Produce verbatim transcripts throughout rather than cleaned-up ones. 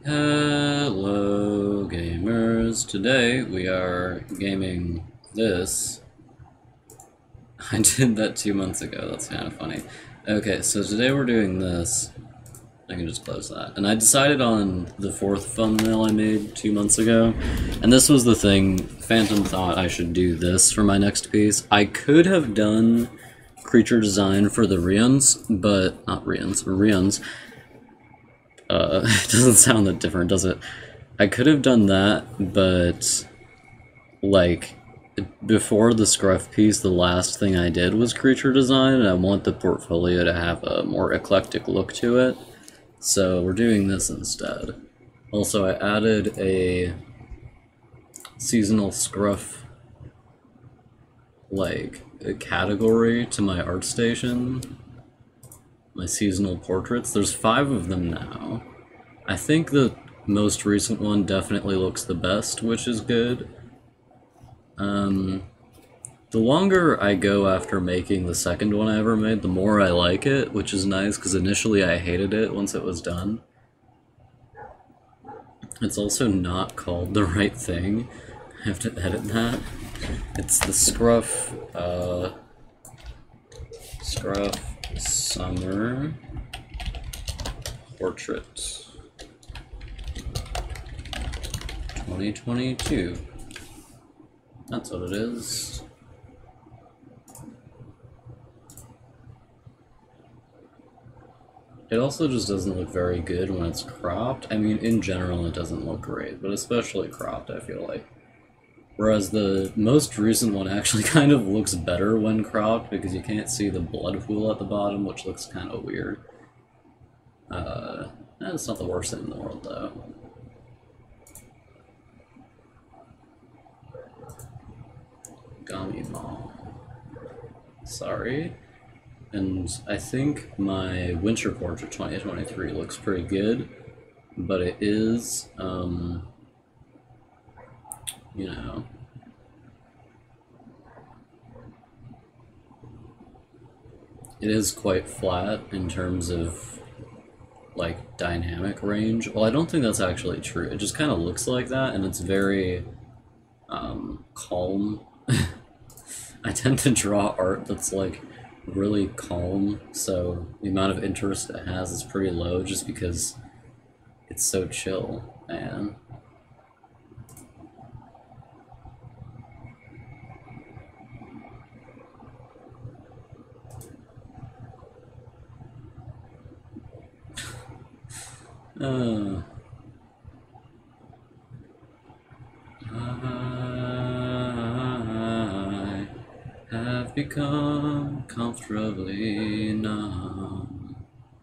Hello gamers, today we are gaming this. I did that two months ago, that's kind of funny. Okay, so today we're doing this. I can just close that. And I decided on the fourth thumbnail I made two months ago, and this was the thing. Phantom thought I should do this for my next piece. I could have done creature design for the Rions, but, not Rions, Rions. Uh, it doesn't sound that different, does it? I could have done that, but, like, before the Scruff piece, the last thing I did was creature design, and I want the portfolio to have a more eclectic look to it. So we're doing this instead. Also, I added a seasonal Scruff, like, a category to my art station. My seasonal portraits. There's five of them now. I think the most recent one definitely looks the best, which is good. Um, the longer I go after making the second one I ever made, the more I like it, which is nice, because initially I hated it once it was done. It's also not called the right thing. I have to edit that. It's the Scruff, uh, Scruff Summer Portrait twenty twenty-two. That's what it is. It also just doesn't look very good when it's cropped. I mean, in general it doesn't look great, but especially cropped, I feel like. Whereas the most recent one actually kind of looks better when cropped, because you can't see the blood pool at the bottom, which looks kind of weird. Uh, that's not the worst thing in the world, though. Gamimon. Sorry. And I think my Winter Portrait twenty twenty-three looks pretty good, but it is, um, you know, it is quite flat in terms of, like, dynamic range. Well, I don't think that's actually true. It just kind of looks like that, and it's very, um, calm. I tend to draw art that's, like, really calm, so the amount of interest it has is pretty low just because it's so chill, man. uh, I have become comfortably numb.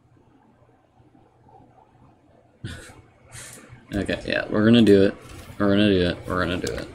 Okay, yeah, we're gonna do it. We're gonna do it. We're gonna do it.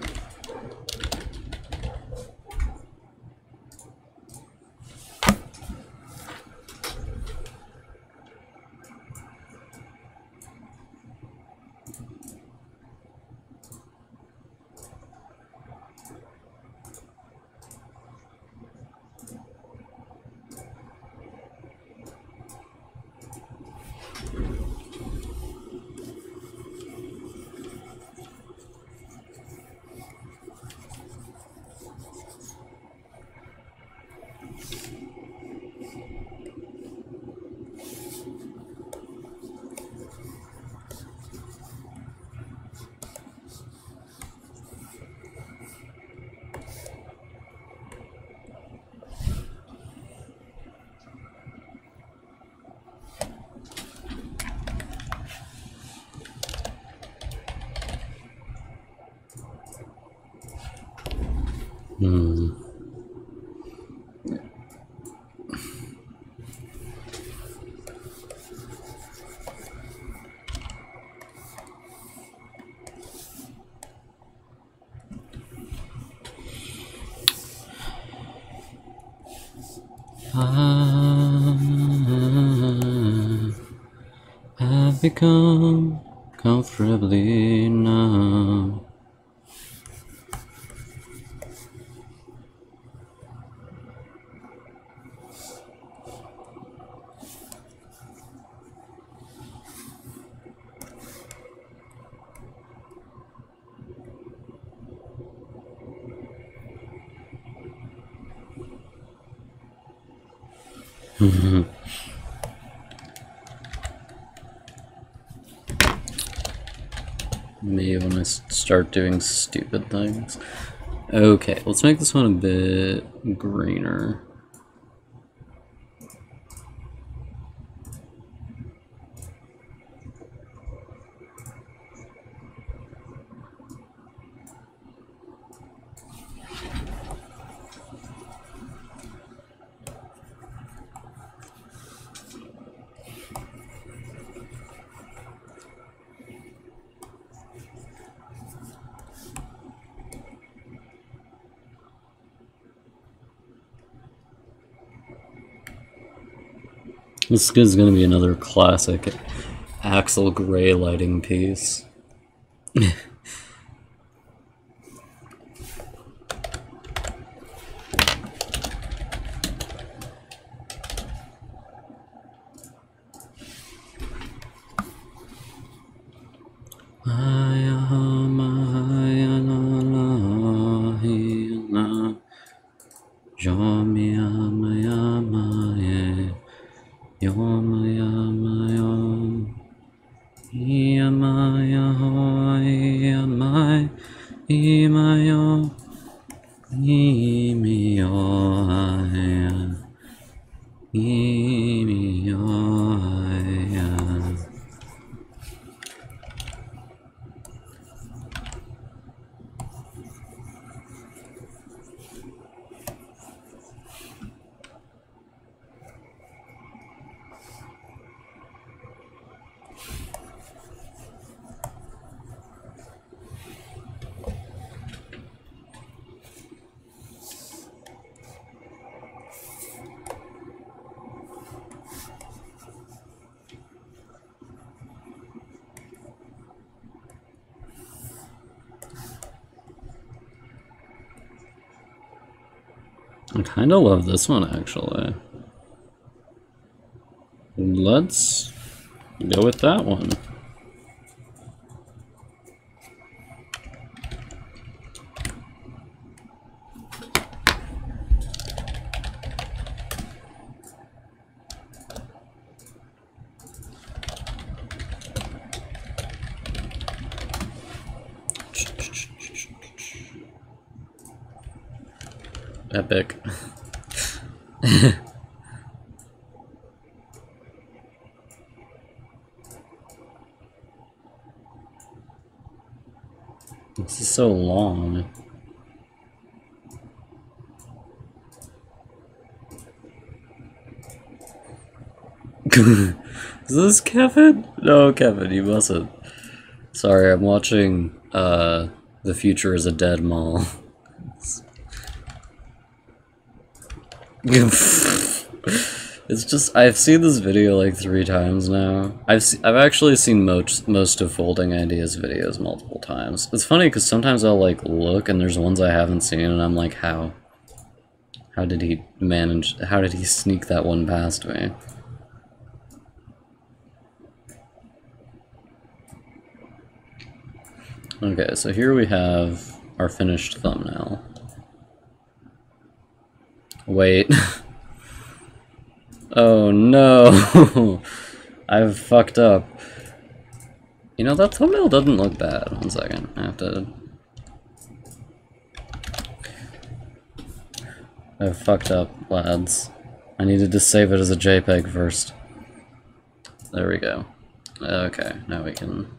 Hmm. I have become comfortably numb. Me when I start doing stupid things. Okay, let's make this one a bit greener. This is gonna be another classic Axel Gray lighting piece. I kind of love this one, actually. Let's go with that one. Epic. This is so long. Is this Kevin? No, Kevin, you mustn't. Sorry, I'm watching uh, The Future is a Dead Mall. It's just, I've seen this video like three times now. I've se I've actually seen most most of Folding Ideas videos multiple times. It's funny because sometimes I'll like look and there's ones I haven't seen and I'm like, how? How did he manage, how did he sneak that one past me? Okay, so here we have our finished thumbnail. Wait. Oh no! I've fucked up. You know, that thumbnail doesn't look bad. One second. I have to... I've fucked up, lads. I needed to save it as a JPEG first. There we go. Okay, now we can...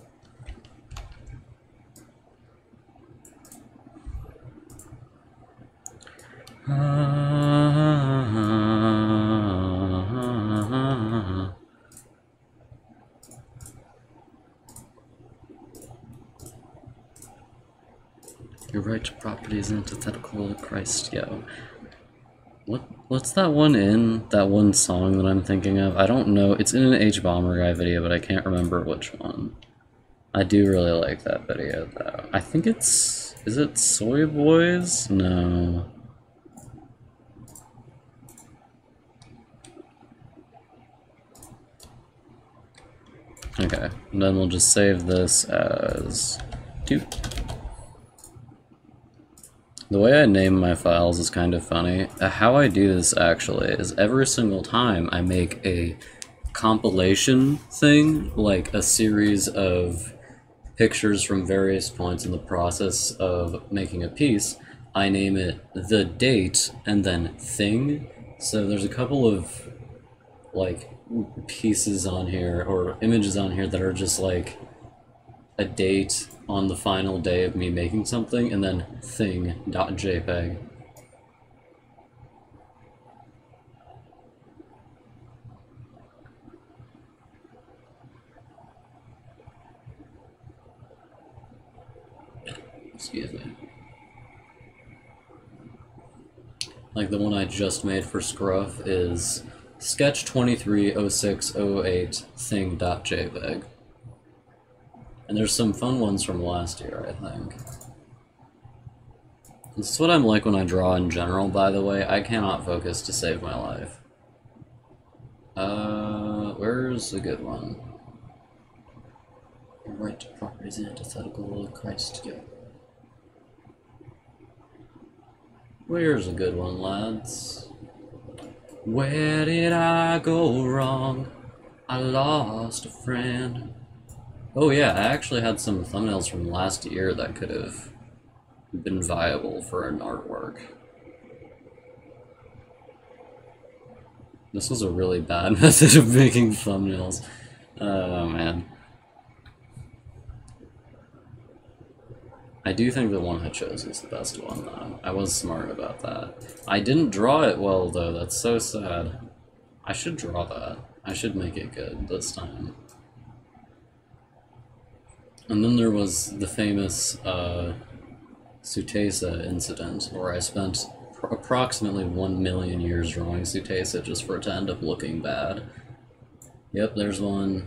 Your right to property is antithetical to Christ, yo. What, what's that one in? That one song that I'm thinking of? I don't know. It's in an Hbomberguy video, but I can't remember which one. I do really like that video, though. I think it's... Is it Soy Boys? No. Okay, and then we'll just save this as two. The way I name my files is kind of funny. Uh, how I do this actually is every single time I make a compilation thing, like a series of pictures from various points in the process of making a piece, I name it the date and then thing. So there's a couple of like pieces on here or images on here that are just like a date on the final day of me making something, and then thing.jpg. Excuse me. Like the one I just made for Scruff is sketch twenty-three oh six oh eight thing.jpg. And there's some fun ones from last year, I think. This is what I'm like when I draw in general, by the way. I cannot focus to save my life. Uh, where's a good one? Right to properties and antithetical of Christ, yeah. Where's a good one, lads? Where did I go wrong? I lost a friend. Oh yeah, I actually had some thumbnails from last year that could have been viable for an artwork. This was a really bad method of making thumbnails. Oh man. I do think the one I chose is the best one though. I was smart about that. I didn't draw it well though, that's so sad. I should draw that. I should make it good this time. And then there was the famous uh, Sutesa incident, where I spent pr approximately one million years drawing Sutesa just for it to end up looking bad. Yep, there's one.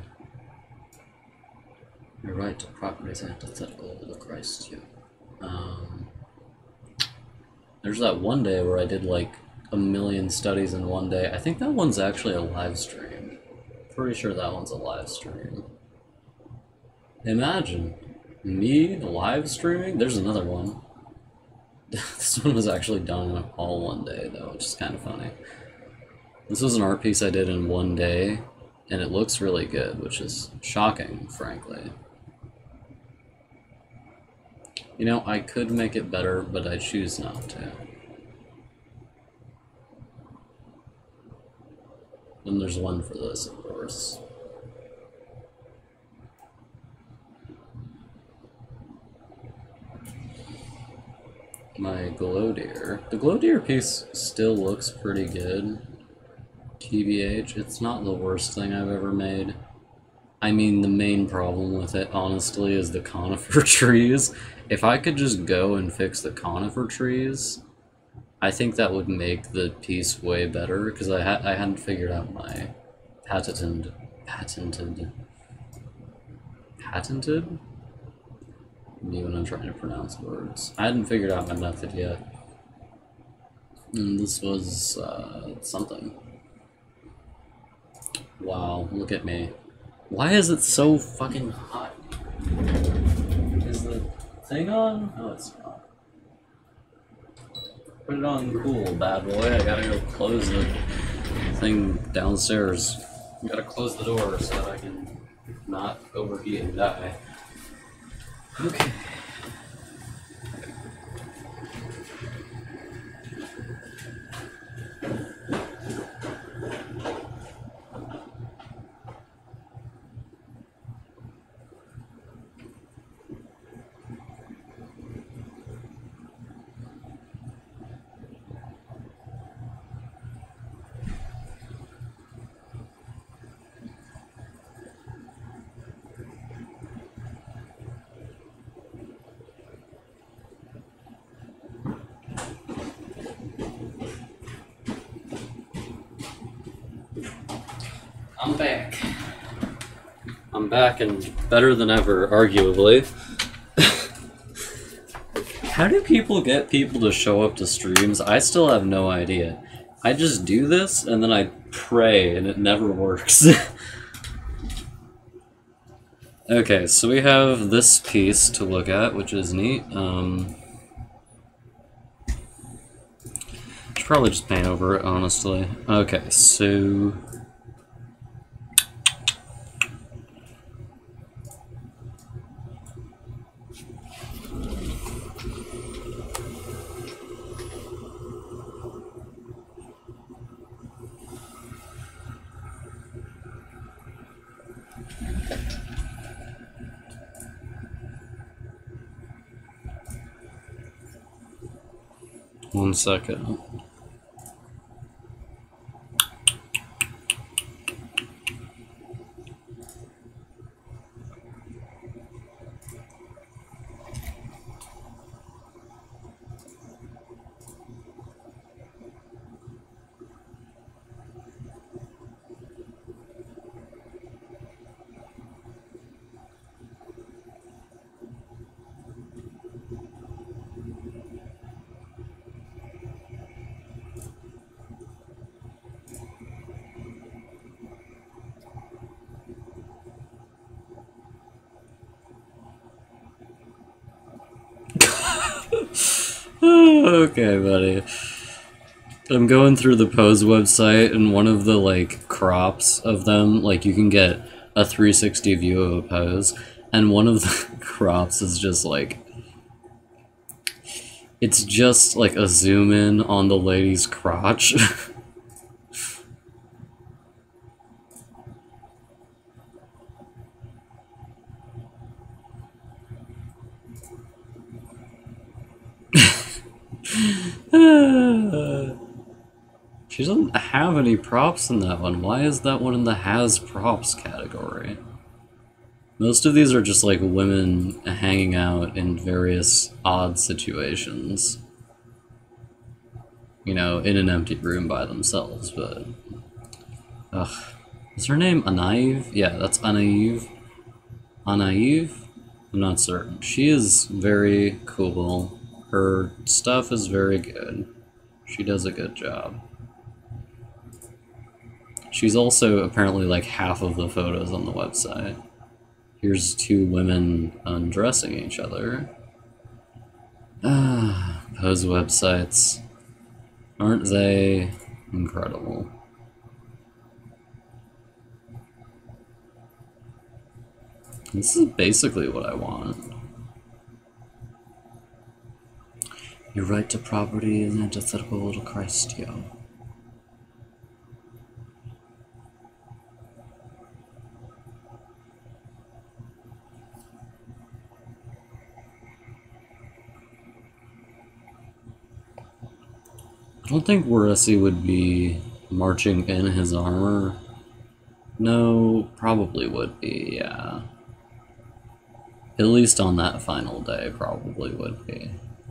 Your right to properties antithetical to the Christ, you. Um, there's that one day where I did like a million studies in one day. I think that one's actually a live stream. Pretty sure that one's a live stream. Imagine me live streaming. There's another one. This one was actually done all one day though, which is kind of funny. This was an art piece I did in one day, and it looks really good, which is shocking, frankly. You know, I could make it better, but I choose not to. Then there's one for this, of course. My glow deer. The glow deer piece still looks pretty good. T B H, it's not the worst thing I've ever made. I mean, the main problem with it, honestly, is the conifer trees. If I could just go and fix the conifer trees, I think that would make the piece way better, because I, ha I hadn't figured out my patented... patented... patented? Me when I'm trying to pronounce words. I hadn't figured out my method yet. And this was, uh, something. Wow, look at me. Why is it so fucking hot? Is the thing on? No, it's not. Put it on cool, bad boy. I gotta go close the thing downstairs. I gotta close the door so that I can not overheat and die. Okay. I'm back. I'm back and better than ever, arguably. How do people get people to show up to streams? I still have no idea. I just do this and then I pray and it never works. Okay, so we have this piece to look at, which is neat. Um, should probably just paint over it, honestly. Okay, so... One second. Okay, buddy. I'm going through the Pose website, and one of the, like, crops of them, like, you can get a three sixty view of a pose, and one of the crops is just, like... It's just, like, a zoom in on the lady's crotch. She doesn't have any props in that one. Why is that one in the has props category? Most of these are just like women hanging out in various odd situations. You know, in an empty room by themselves, but... Ugh. Is her name Anaive? Yeah, that's Anaive. Anaive? I'm not certain. She is very cool. Her stuff is very good. She does a good job. She's also apparently like half of the photos on the website. Here's two women undressing each other. Ah, Pose websites. Aren't they incredible? This is basically what I want. Your right to property is antithetical to Christio. I don't think Waresi would be marching in his armor. No, probably would be, yeah. At least on that final day, probably would be.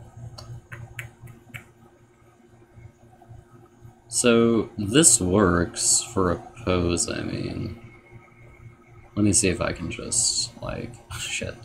So, this works for a pose, I mean. Let me see if I can just, like, shit.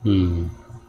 Hmm.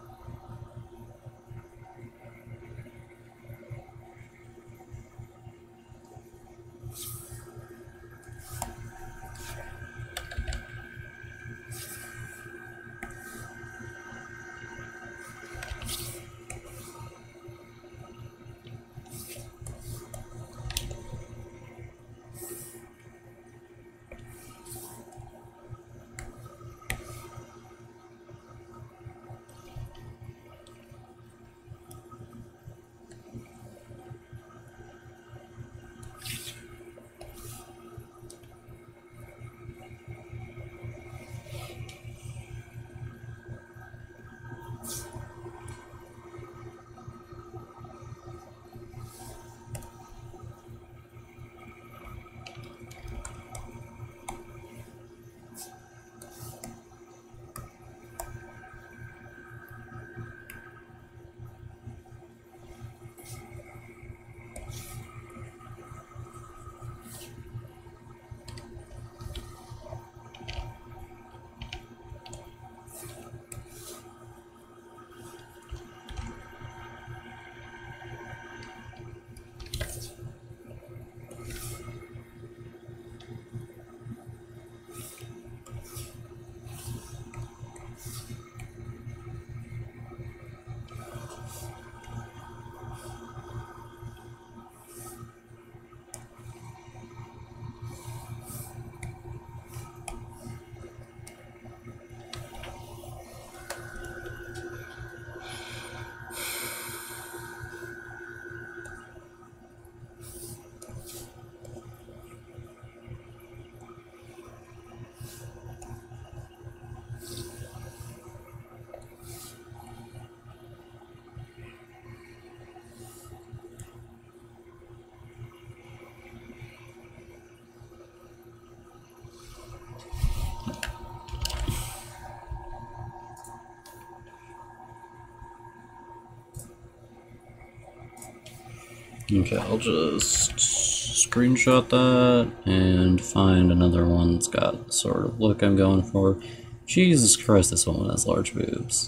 Okay, I'll just screenshot that and find another one that's got the sort of look I'm going for. Jesus Christ, this woman has large boobs.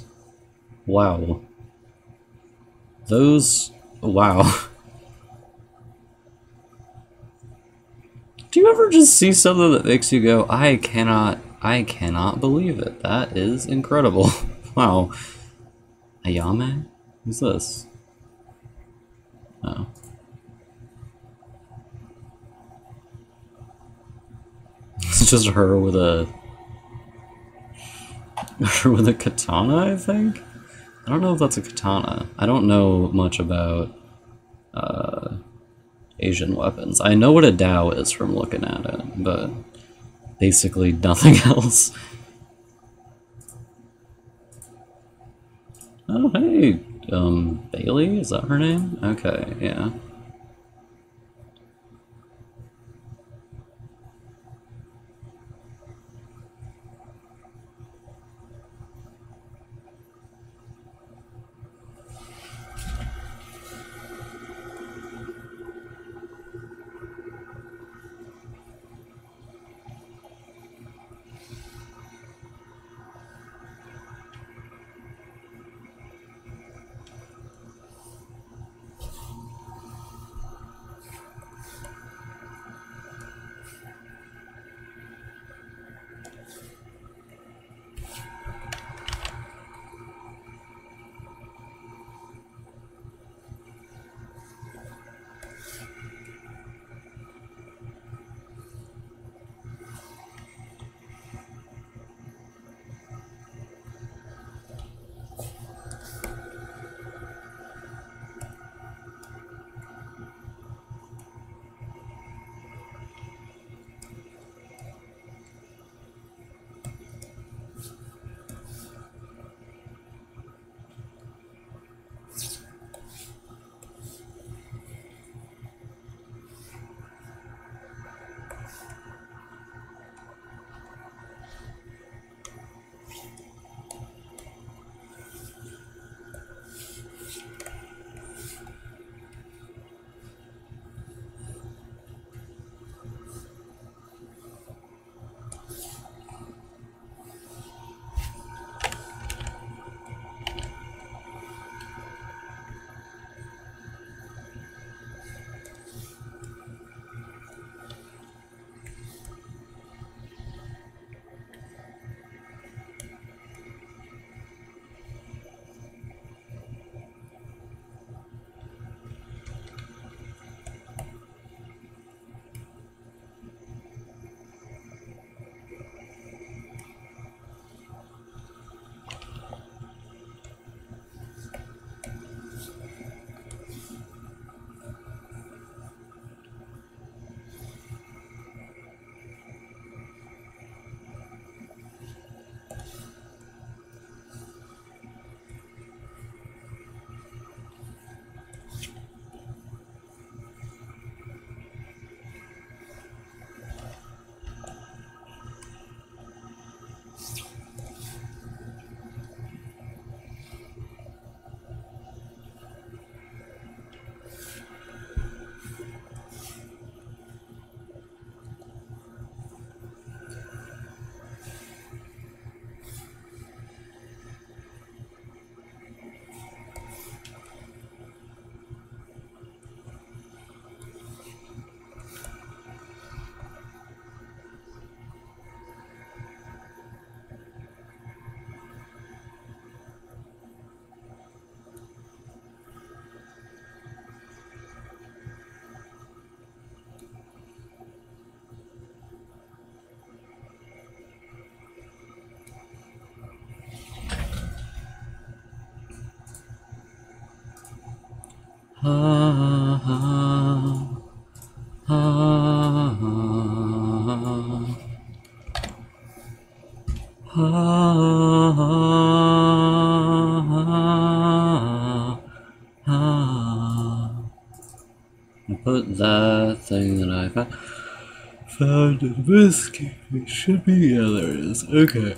Wow. Those... wow. Do you ever just see something that makes you go, I cannot, I cannot believe it. That is incredible. Wow. Ayame? Who's this? Oh. It's just her with a... her with a katana, I think? I don't know if that's a katana. I don't know much about uh, Asian weapons. I know what a Dao is from looking at it, but basically nothing else. Oh, hey, um, Bailey? Is that her name? Okay, yeah. Ha ha ha ha ha ha. I put that thing that I found in whiskey. It should be, yeah, there it is. Okay.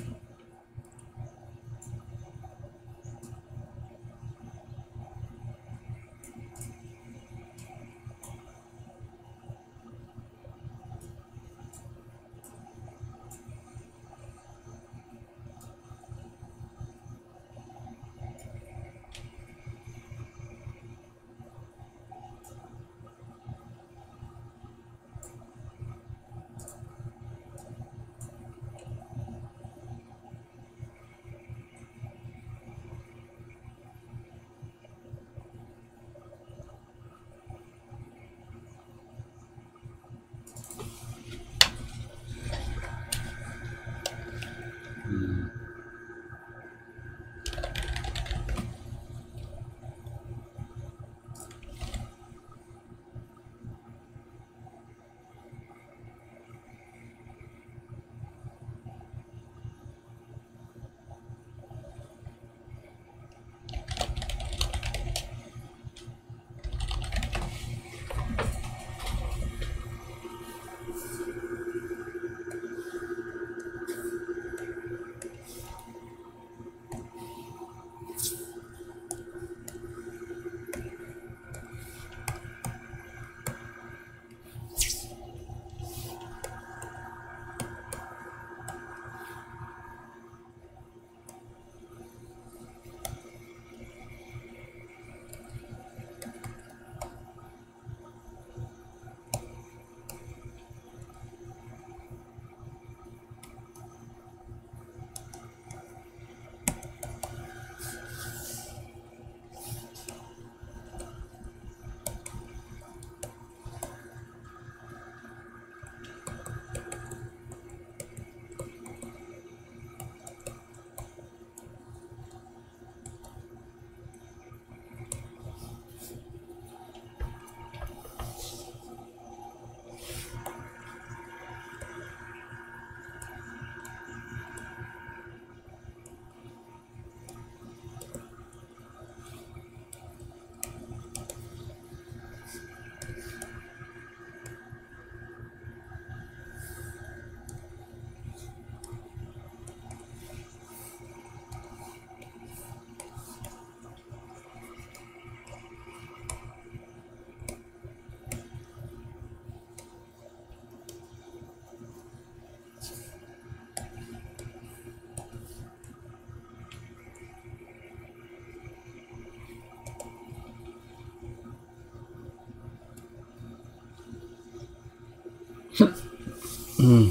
Mm.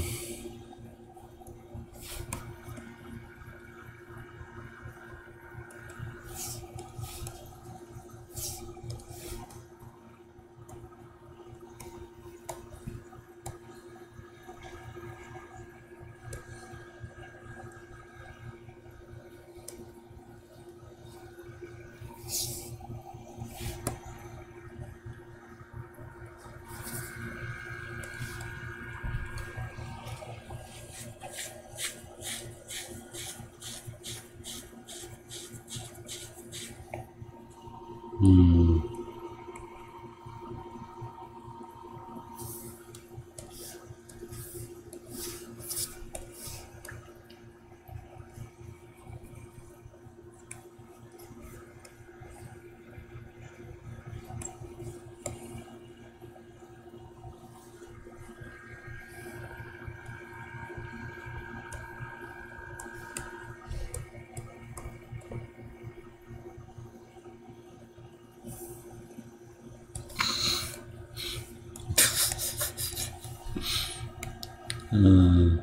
Mm. Uh.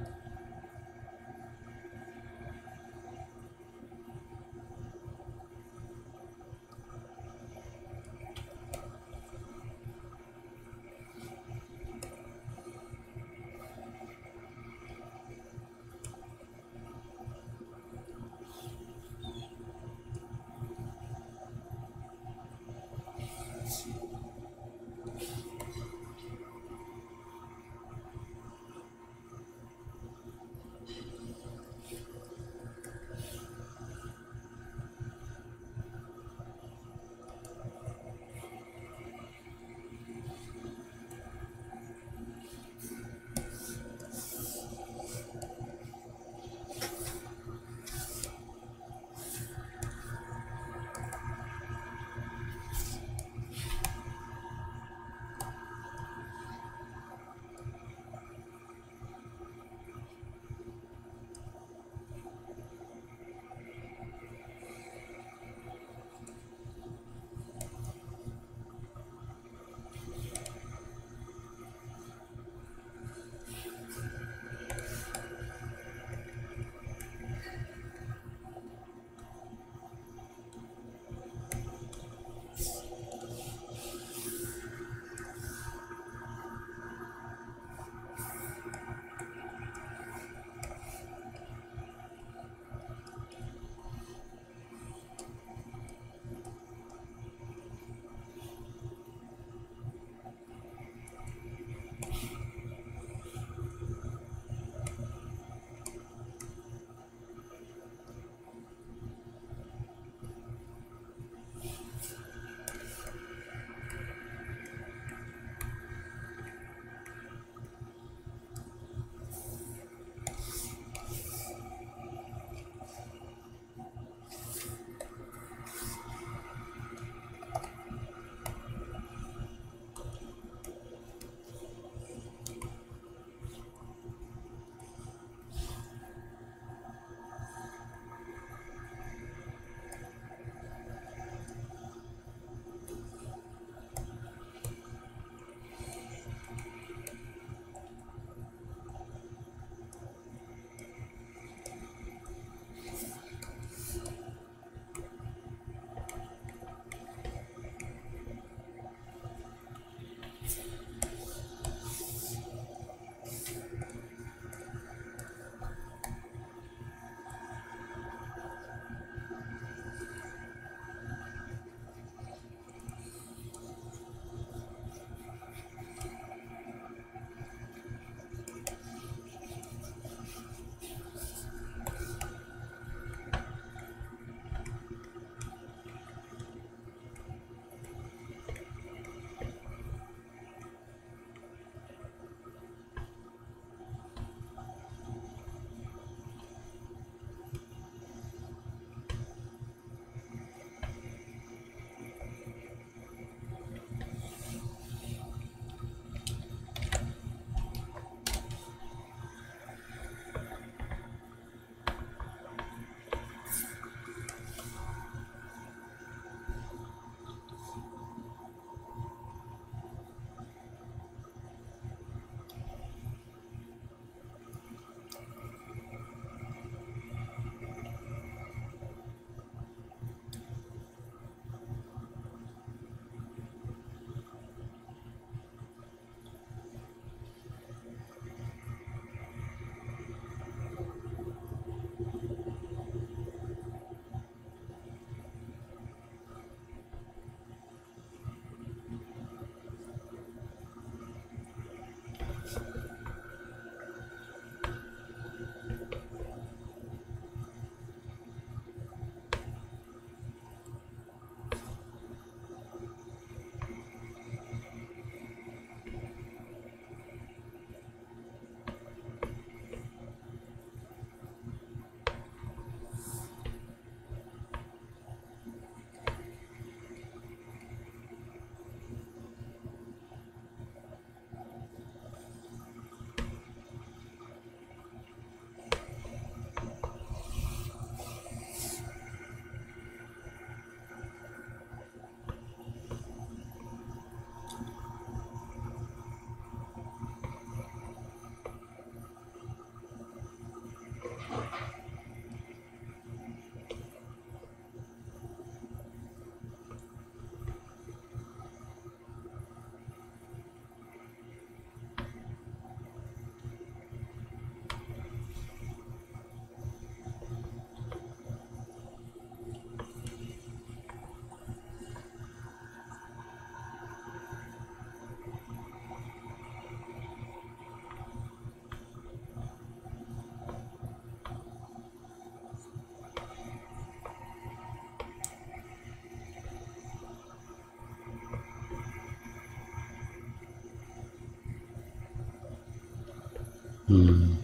Hmm.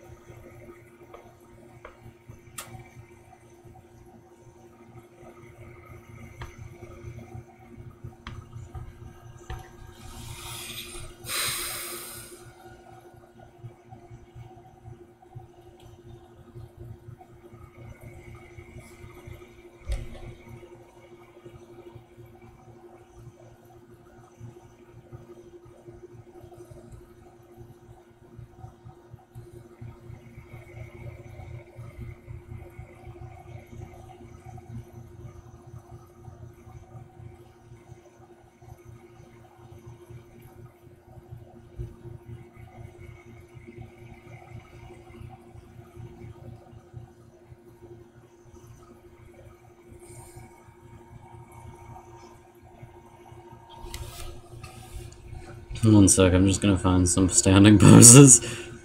One sec, I'm just gonna find some standing poses.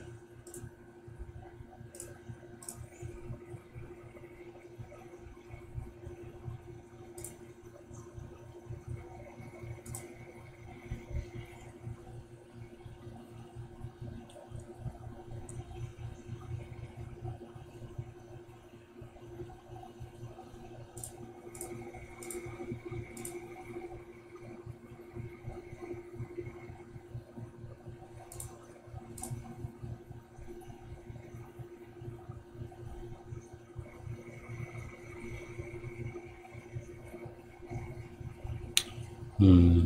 Hmm.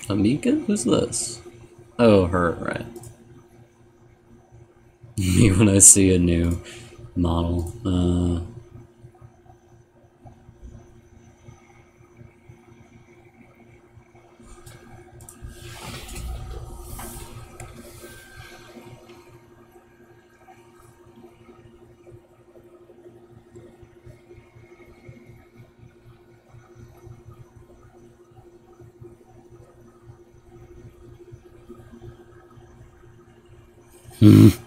Amika? Who's this? Oh, her, right. Me when I see a new model. Uh... Hmm.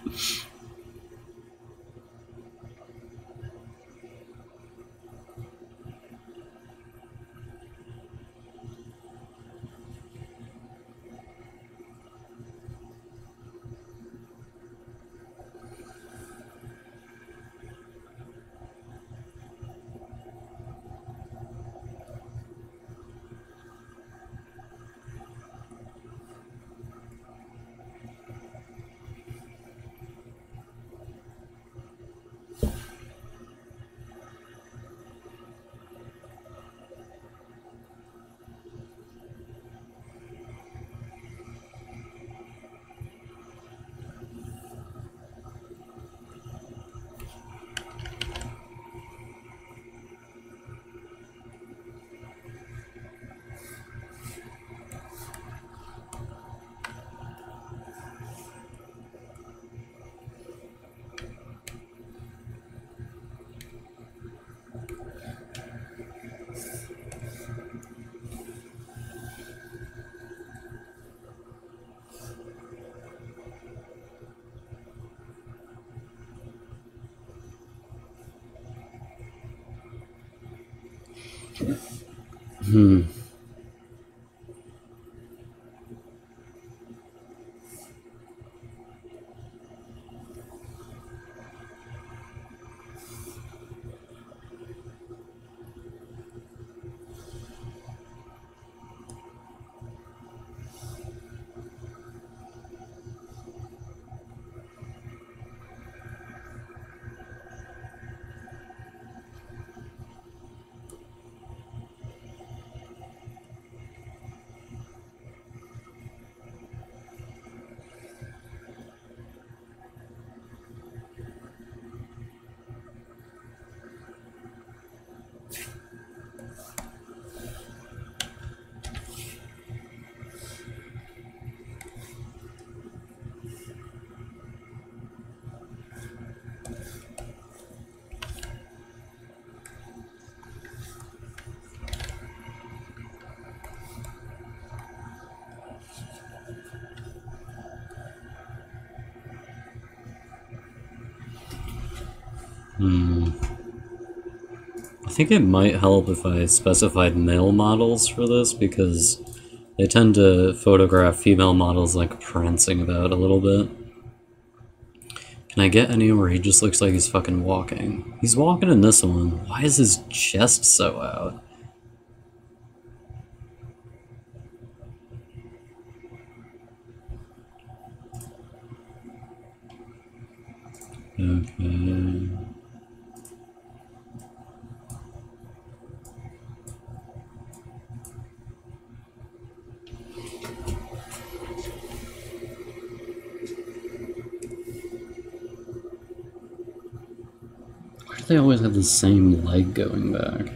Hmm. Hmm. I think it might help if I specified male models for this, because they tend to photograph female models like prancing about a little bit. Can I get any where he just looks like he's fucking walking? He's walking in this one. Why is his chest so out? Okay. Why do they always have the same leg going back?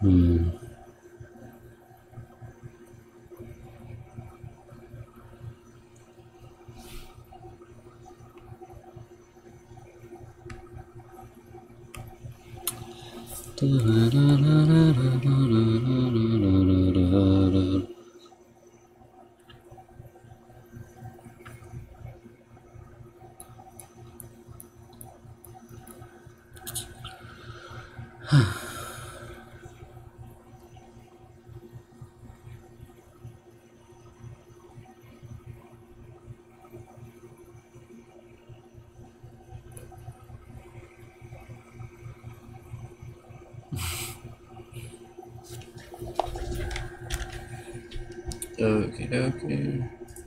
Hmm. Okay, okay.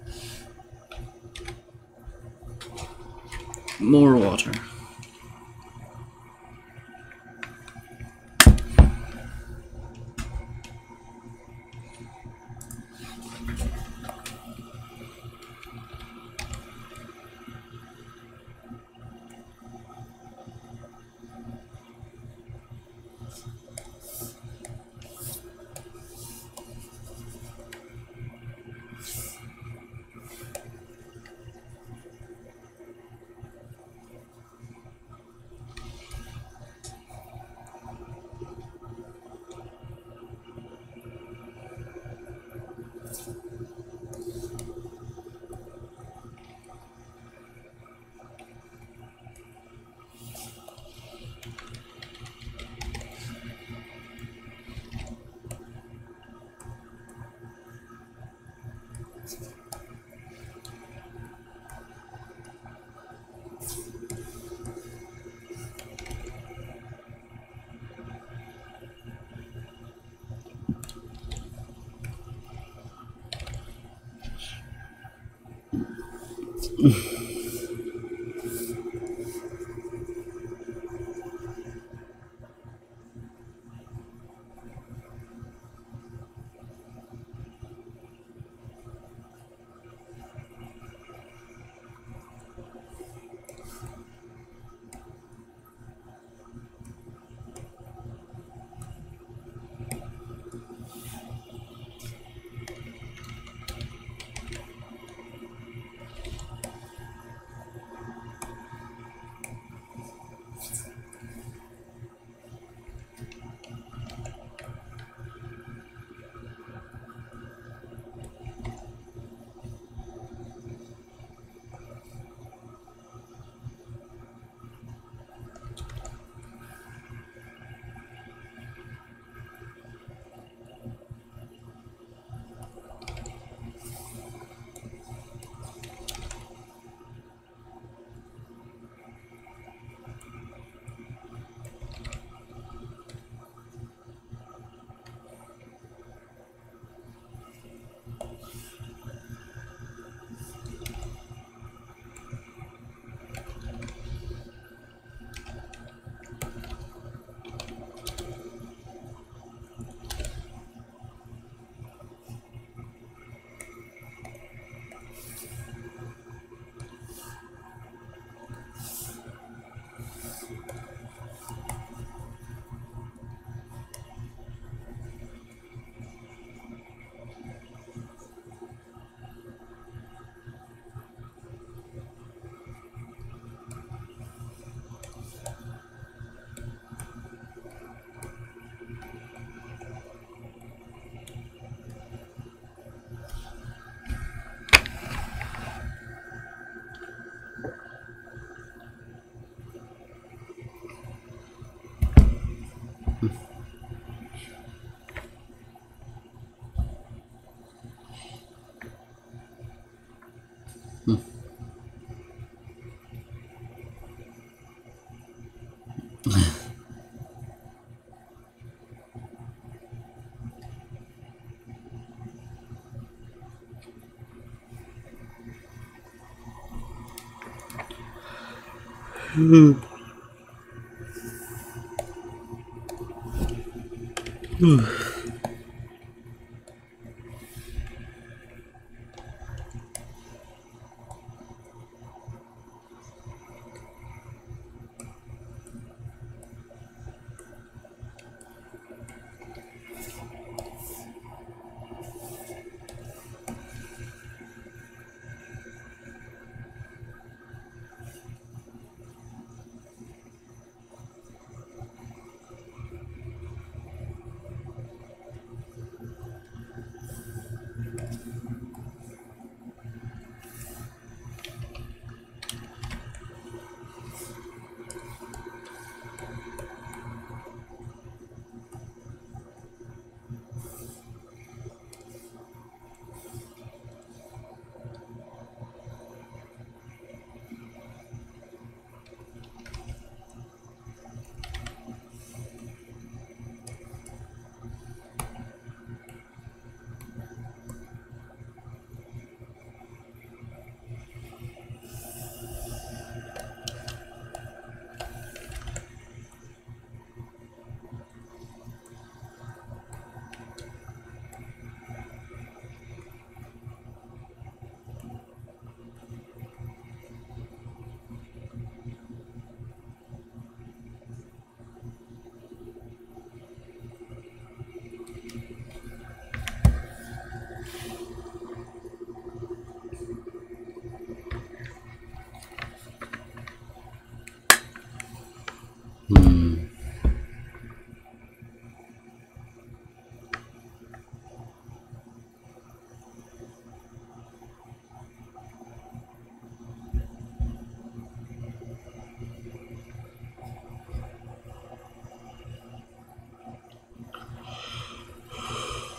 More water.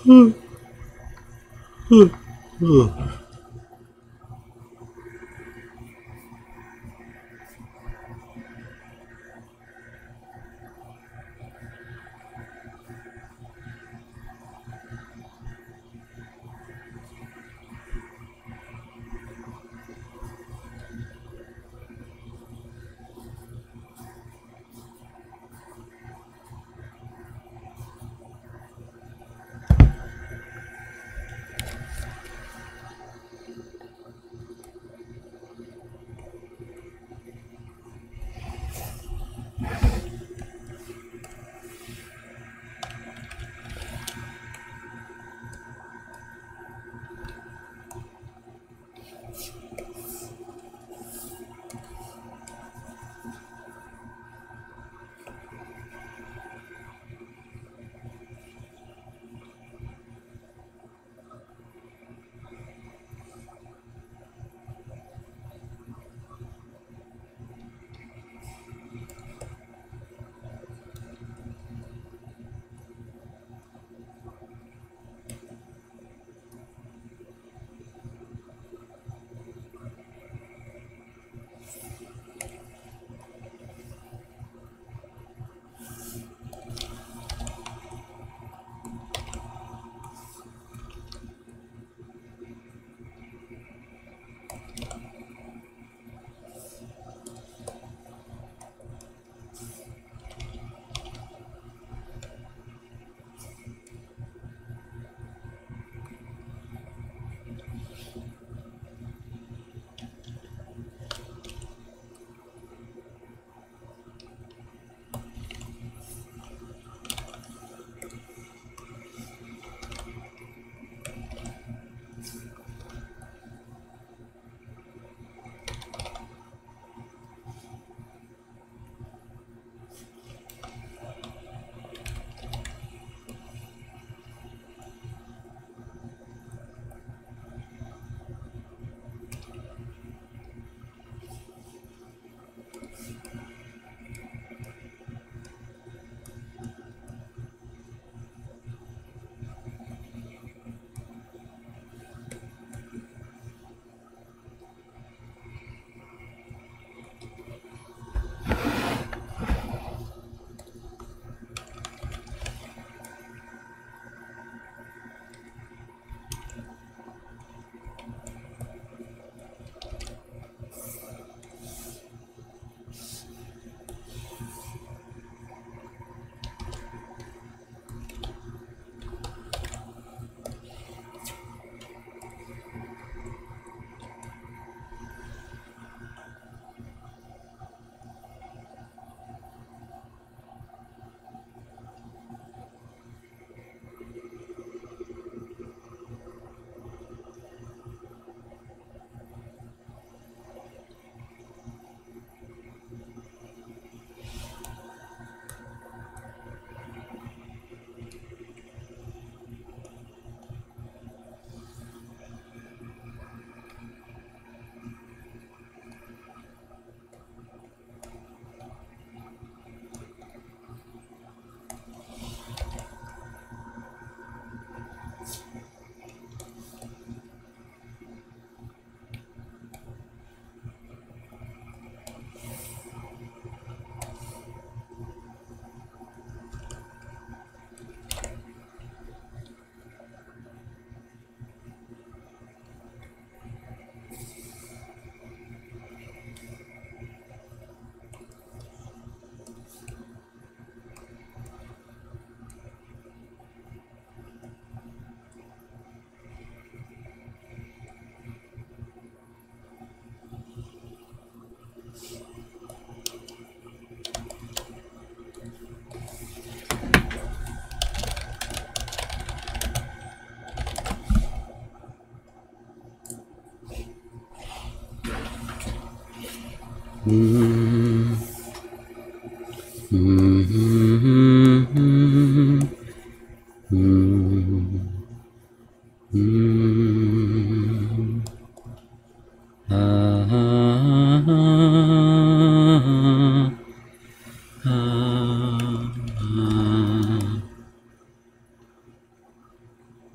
Mm-hmm. Mm-hmm. Mm-hmm. Mm-hmm. Ah, ah, ah, ah, ah.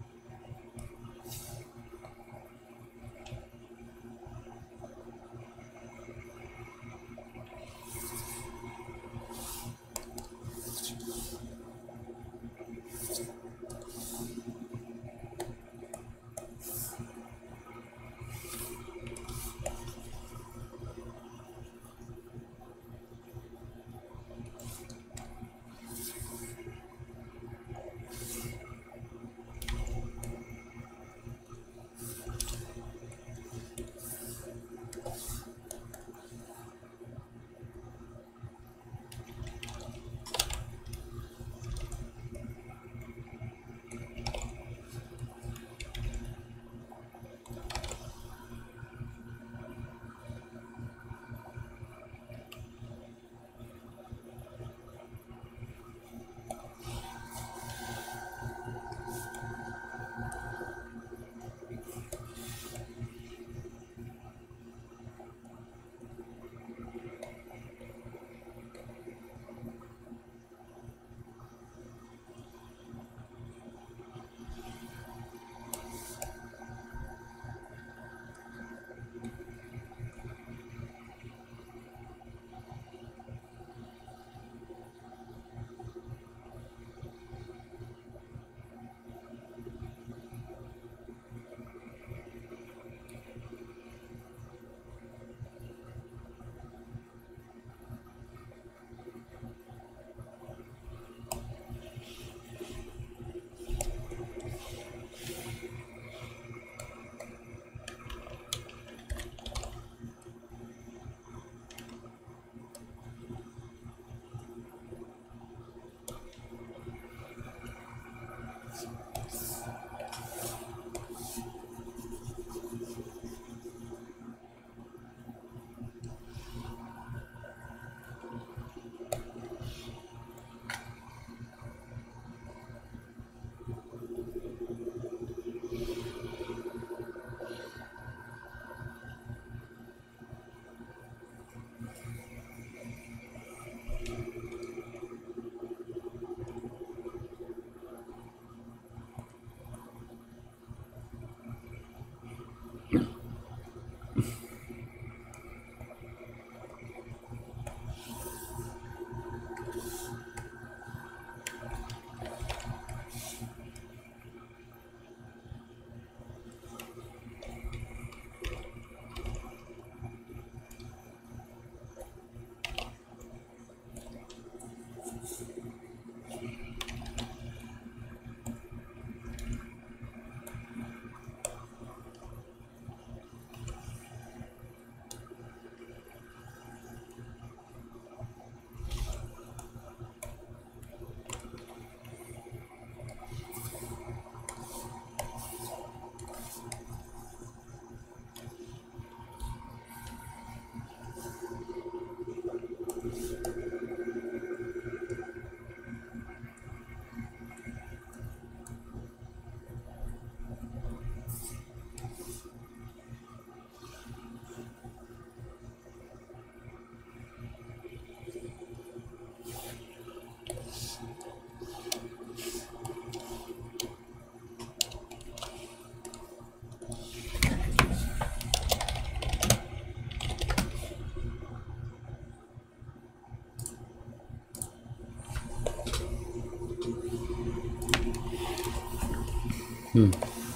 Hmm.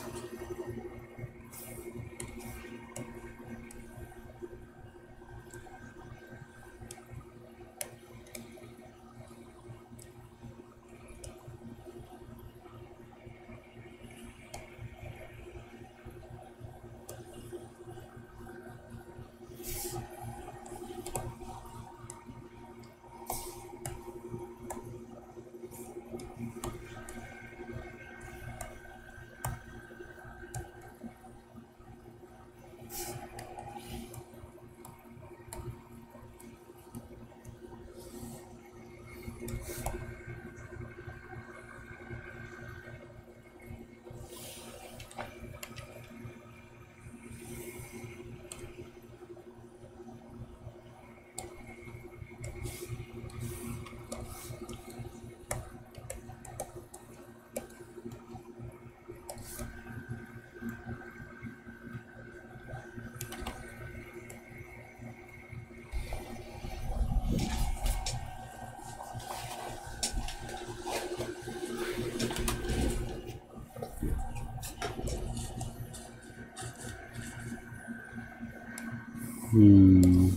Hmm.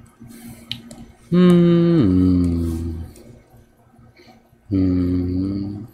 Hmm. Hmm.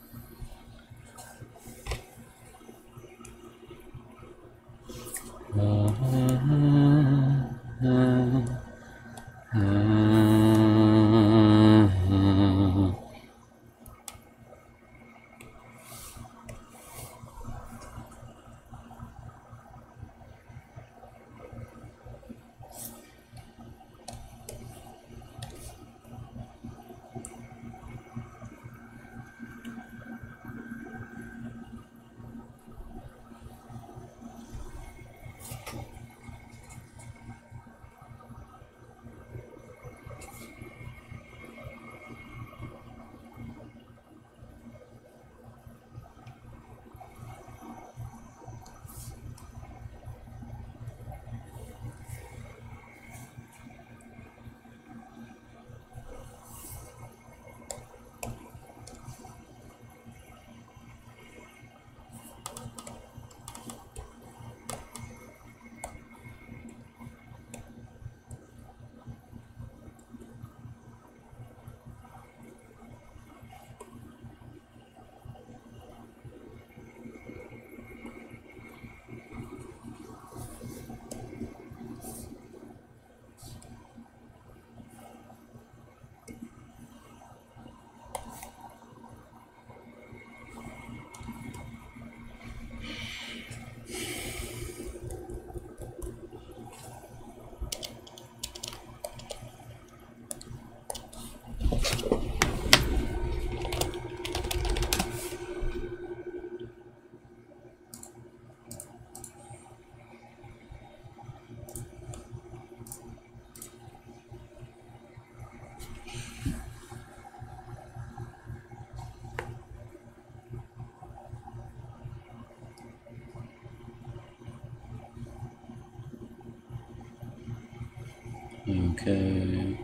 Okay.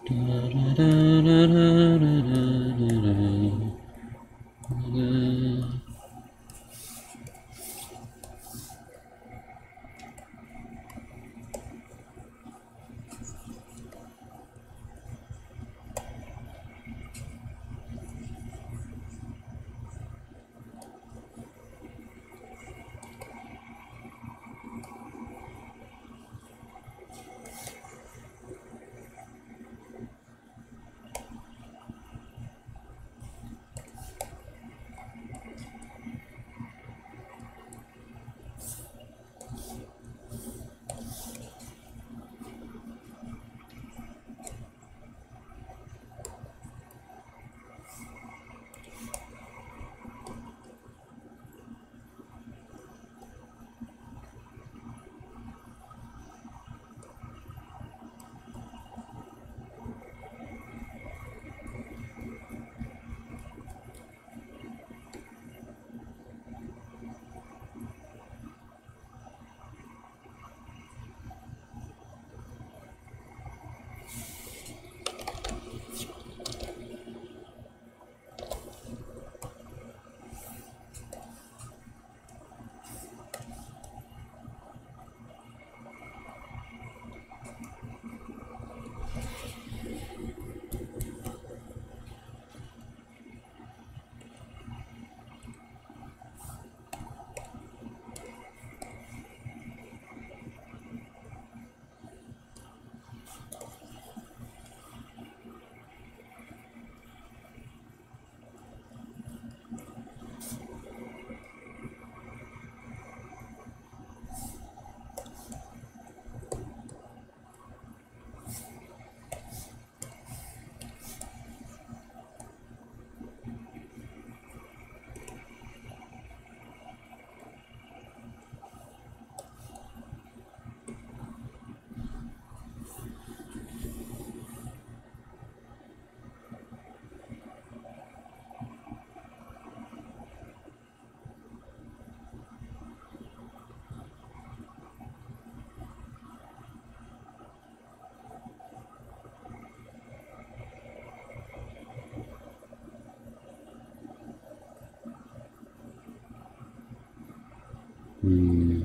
Hmm.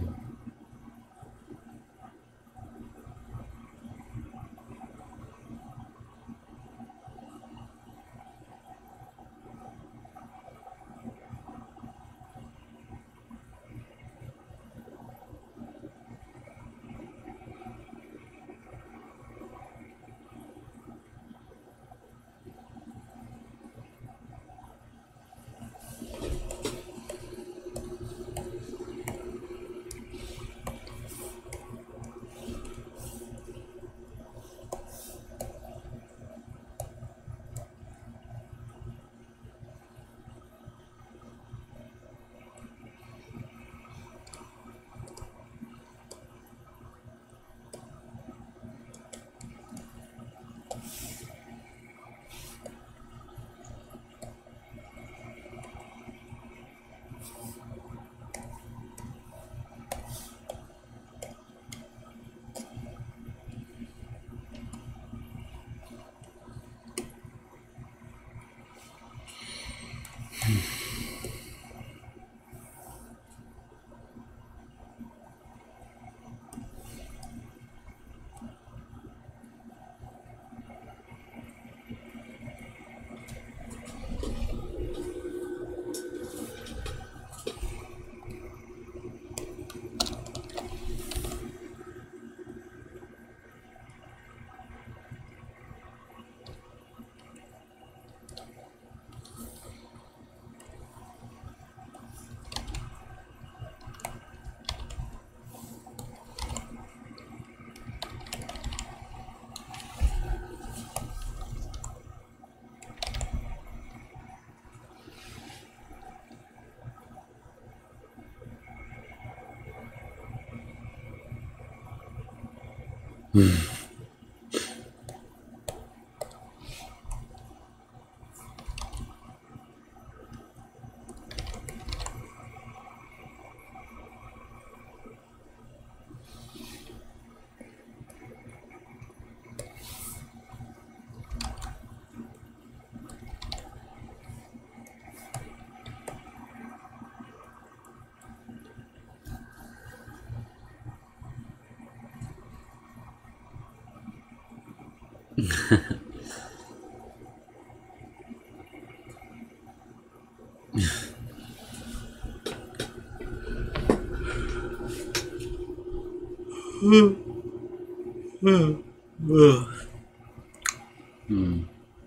Hmm.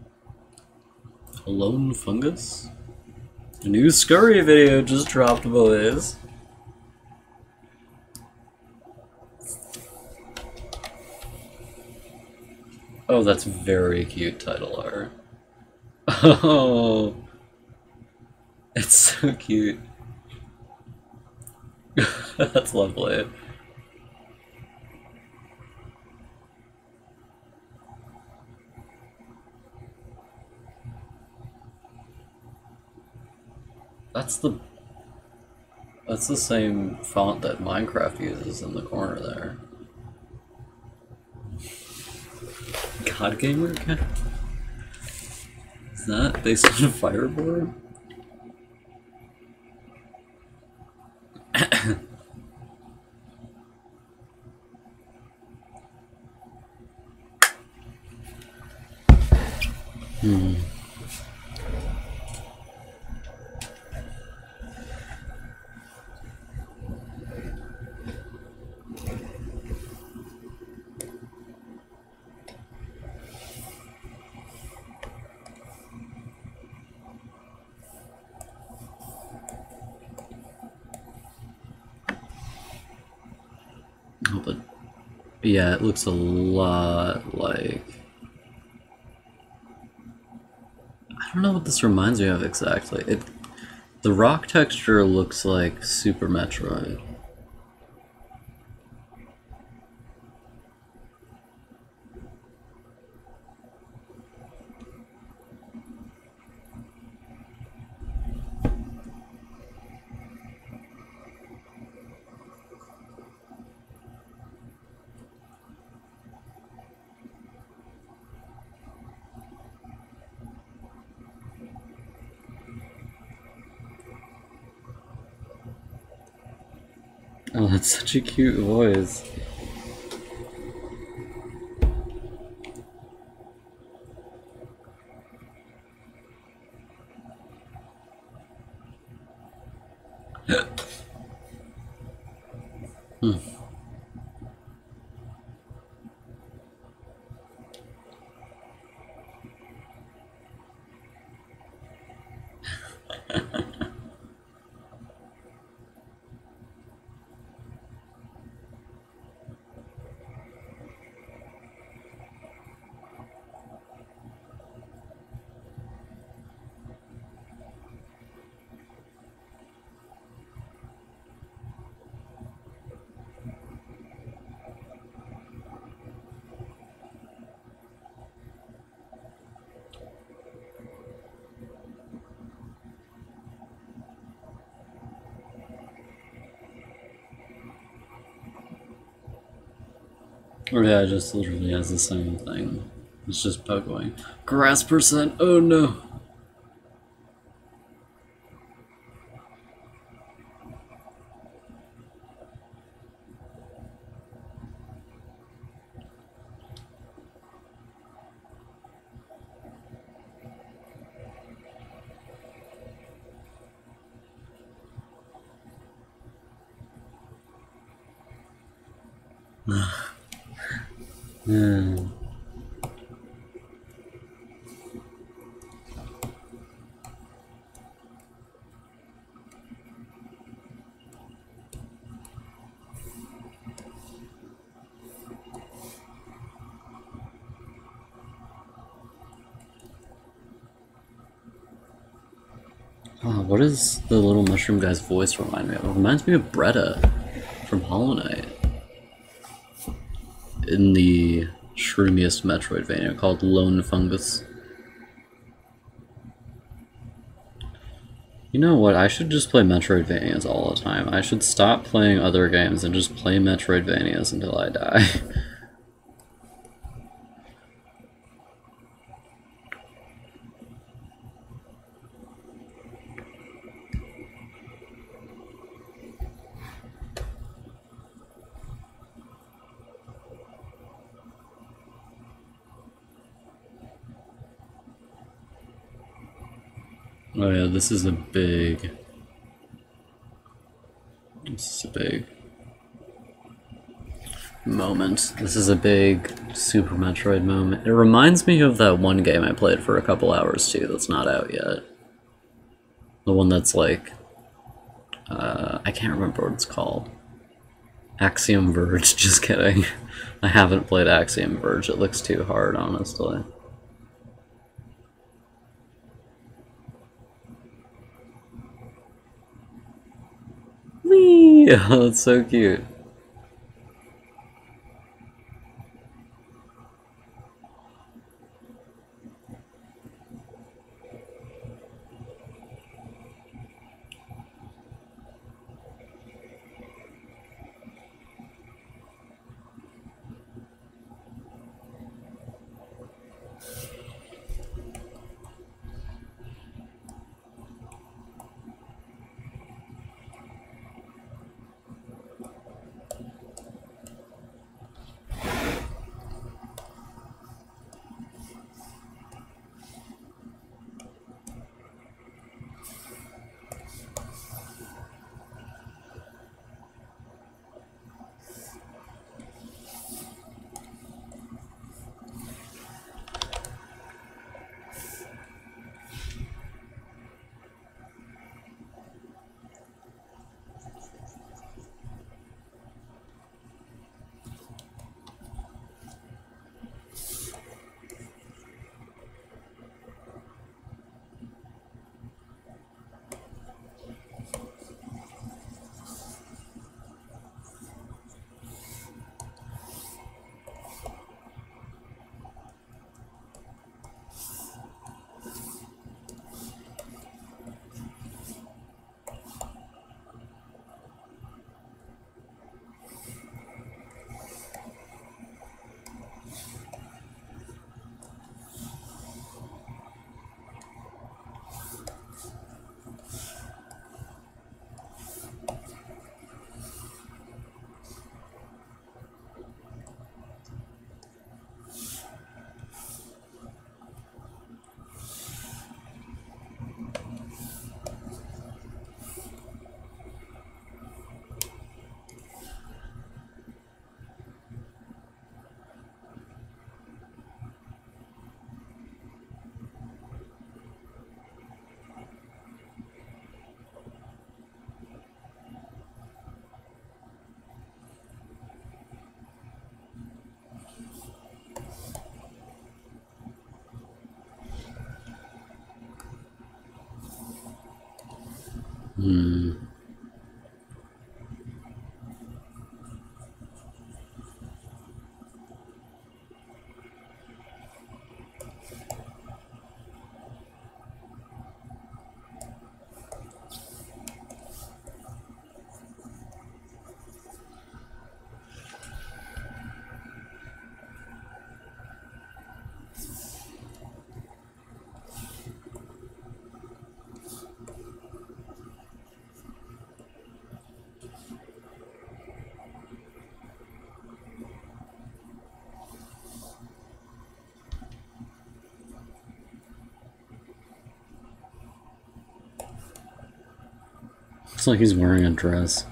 A lone fungus? A new scurry video just dropped, boys. Oh, that's very cute title art. Oh, it's so cute. That's lovely. That's the that's the same font that Minecraft uses in the corner there. God Gamer? Is that based on Fireboard? Hmm. Oh, but yeah, it looks a lot like... I don't know what this reminds me of exactly. It, the rock texture looks like Super Metroid. Oh, that's such a cute voice. Hmm. Or yeah, it just literally has the same thing. It's just Pogoing. Grass percent, oh no! Yeah. Oh, what does the little mushroom guy's voice remind me of? It reminds me of Bretta from Hollow Knight in the shroomiest Metroidvania called Lone Fungus. You know what? I should just play Metroidvanias all the time. I should stop playing other games and just play Metroidvanias until I die. Oh yeah, this is a big... This is a big... moment. This is a big Super Metroid moment. It reminds me of that one game I played for a couple hours too that's not out yet. The one that's like... Uh, I can't remember what it's called. Axiom Verge, just kidding. I haven't played Axiom Verge, it looks too hard, honestly. Whee! Oh, that's so cute. Hmm. Looks like he's wearing a dress.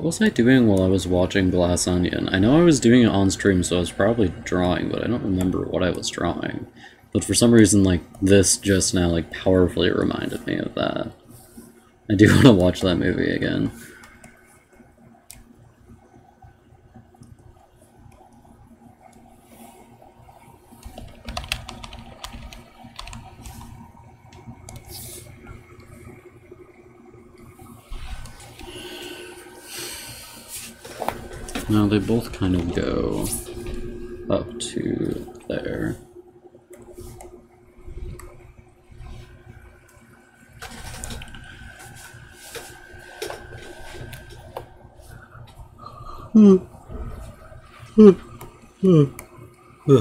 What was I doing while I was watching Glass Onion? I know I was doing it on stream, so I was probably drawing, but I don't remember what I was drawing. But for some reason, like, this just now, like, powerfully reminded me of that. I do want to watch that movie again. Now they both kind of go up to there. Hmm. Hmm. Hmm. Hmm.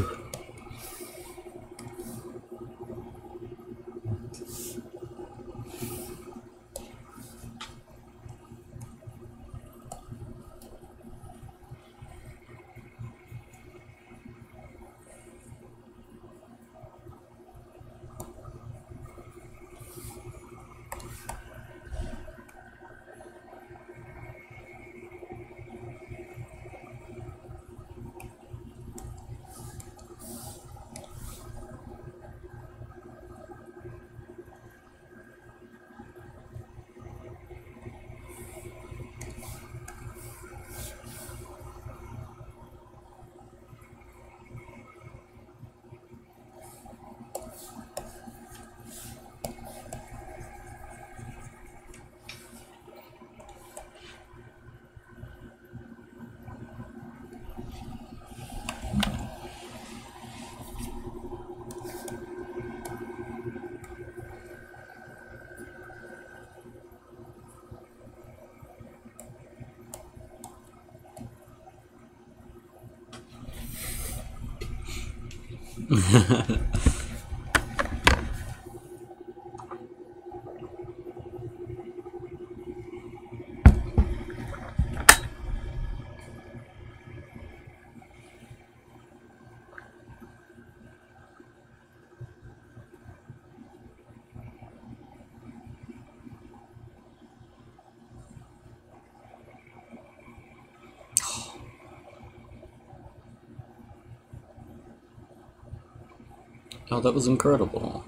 Oh, that was incredible.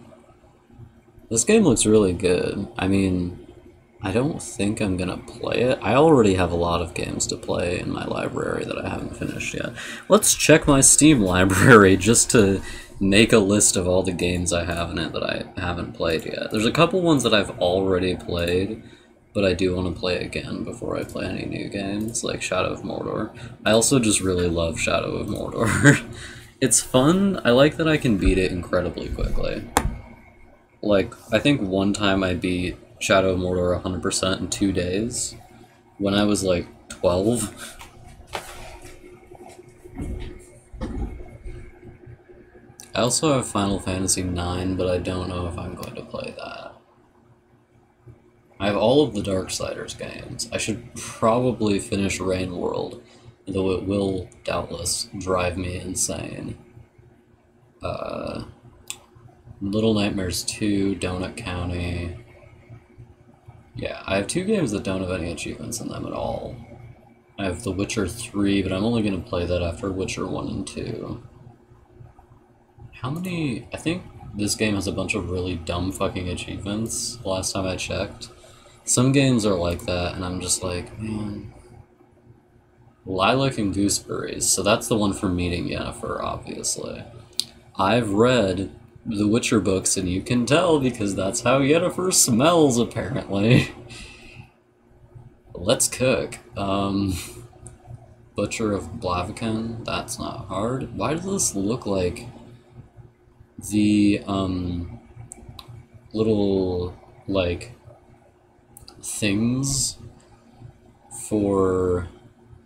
This game looks really good. I mean, I don't think I'm gonna play it. I already have a lot of games to play in my library that I haven't finished yet. Let's check my Steam library just to make a list of all the games I have in it that I haven't played yet. There's a couple ones that I've already played, but I do want to play again before I play any new games, like Shadow of Mordor. I also just really love Shadow of Mordor. It's fun. I like that I can beat it incredibly quickly. Like, I think one time I beat Shadow of Mordor one hundred percent in two days, when I was like twelve. I also have Final Fantasy nine, but I don't know if I'm going to play that. I have all of the Darksiders games. I should probably finish Rain World, though it will doubtless drive me insane. Uh, Little Nightmares two, Donut County. Yeah, I have two games that don't have any achievements in them at all. I have The Witcher three, but I'm only going to play that after Witcher one and two. How many... I think this game has a bunch of really dumb fucking achievements, last time I checked. Some games are like that, and I'm just like, man... Lilac and Gooseberries, so that's the one for meeting Yennefer, obviously. I've read the Witcher books, and you can tell because that's how Yennefer smells, apparently. Let's cook. Um, Butcher of Blaviken, that's not hard. Why does this look like the um, little, like, things for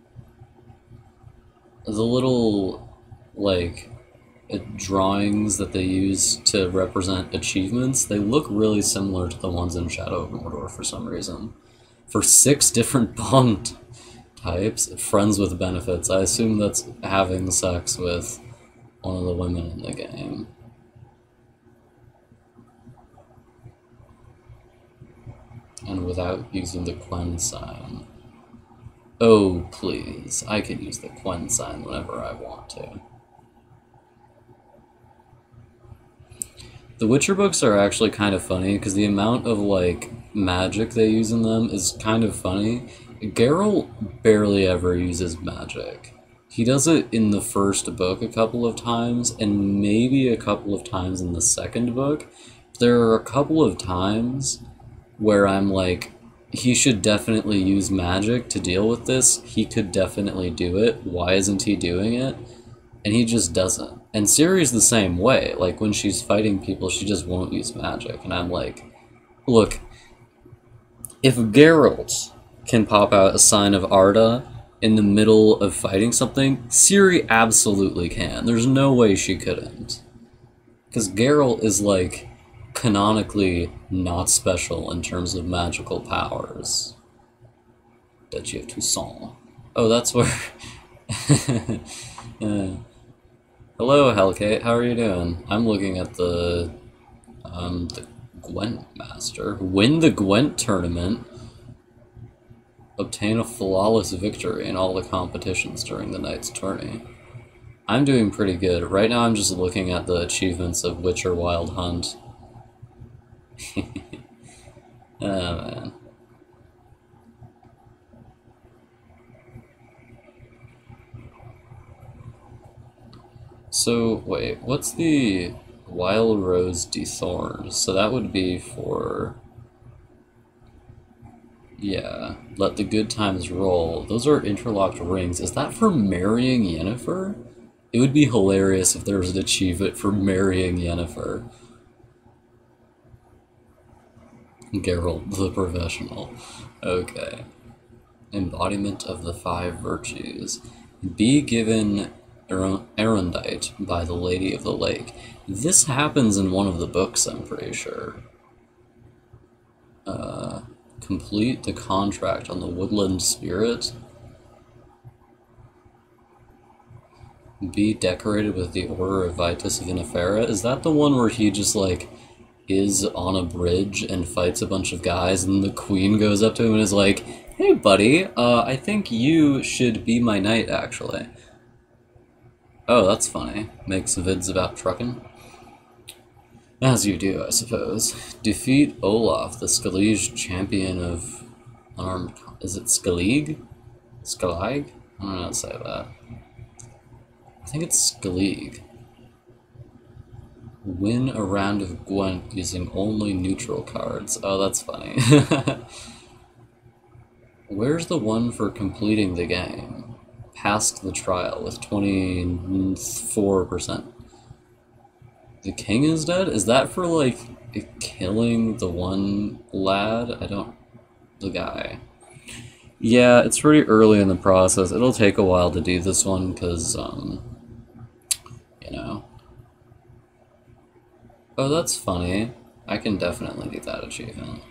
the little, like, drawings that they use to represent achievements? They look really similar to the ones in Shadow of Mordor for some reason. For six different bond types, friends with benefits, I assume that's having sex with one of the women in the game. And without using the Quen sign. Oh, please. I can use the Quen sign whenever I want to. The Witcher books are actually kind of funny, because the amount of, like, magic they use in them is kind of funny. Geralt barely ever uses magic. He does it in the first book a couple of times, and maybe a couple of times in the second book. There are a couple of times where I'm like, he should definitely use magic to deal with this. He could definitely do it. Why isn't he doing it? And he just doesn't. And Ciri's the same way. Like, when she's fighting people, she just won't use magic. And I'm like, look, if Geralt can pop out a sign of Arda in the middle of fighting something, Ciri absolutely can. There's no way she couldn't. Because Geralt is, like, canonically not special in terms of magical powers. Duchy of Toussaint. Oh, that's where... uh, hello, Hellkate. How are you doing? I'm looking at the... Um, the Gwent Master. Win the Gwent tournament. Obtain a flawless victory in all the competitions during the night's tourney. I'm doing pretty good. Right now I'm just looking at the achievements of Witcher Wild Hunt. Oh, man. So, wait, what's the Wild Rose de Thorns? So that would be for... Yeah, let the good times roll. Those are interlocked rings. Is that for marrying Yennefer? It would be hilarious if there was an achievement for marrying Yennefer. Geralt the Professional. Okay. Embodiment of the Five Virtues. Be given erudite by the Lady of the Lake. This happens in one of the books, I'm pretty sure. Uh, complete the contract on the Woodland Spirit. Be decorated with the Order of Vitus Vinifera. Is that the one where he just, like, is on a bridge and fights a bunch of guys, and the queen goes up to him and is like, hey buddy, uh, I think you should be my knight, actually. Oh, that's funny. Makes vids about trucking. As you do, I suppose. Defeat Olaf, the Skellige champion of unarmed... Is it Skellige? Skellige? I don't know how to say that. I think it's Skellige. Win a round of Gwent using only neutral cards. Oh, that's funny. Where's the one for completing the game? Passed the trial with twenty-four percent. The king is dead? Is that for, like, killing the one lad? I don't... The guy. Yeah, it's pretty early in the process. It'll take a while to do this one, because, um... you know... Oh, that's funny. I can definitely do that achievement.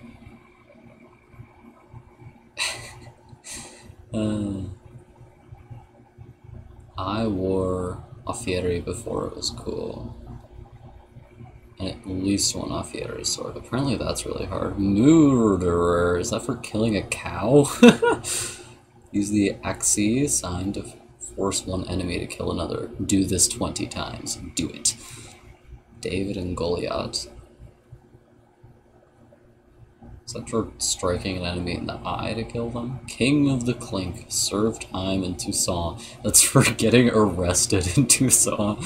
uh, I wore Alfieri before it was cool. And at least one Alfieri sword. Apparently that's really hard. Murderer. Is that for killing a cow? Use the Axii sign to force one enemy to kill another. Do this twenty times. Do it. David and Goliath. Is that for striking an enemy in the eye to kill them? King of the Clink. Serve time in Toussaint. That's for getting arrested in Toussaint.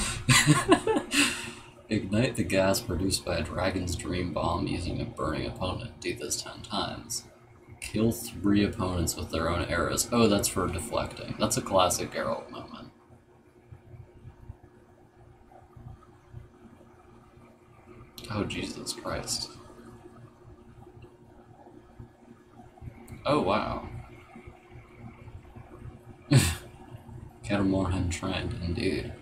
Ignite the gas produced by a dragon's dream bomb using a burning opponent. Do this ten times. Kill three opponents with their own arrows. Oh, that's for deflecting. That's a classic Geralt moment. Oh, Jesus Christ. Oh, wow. Katamorhan Trent, indeed.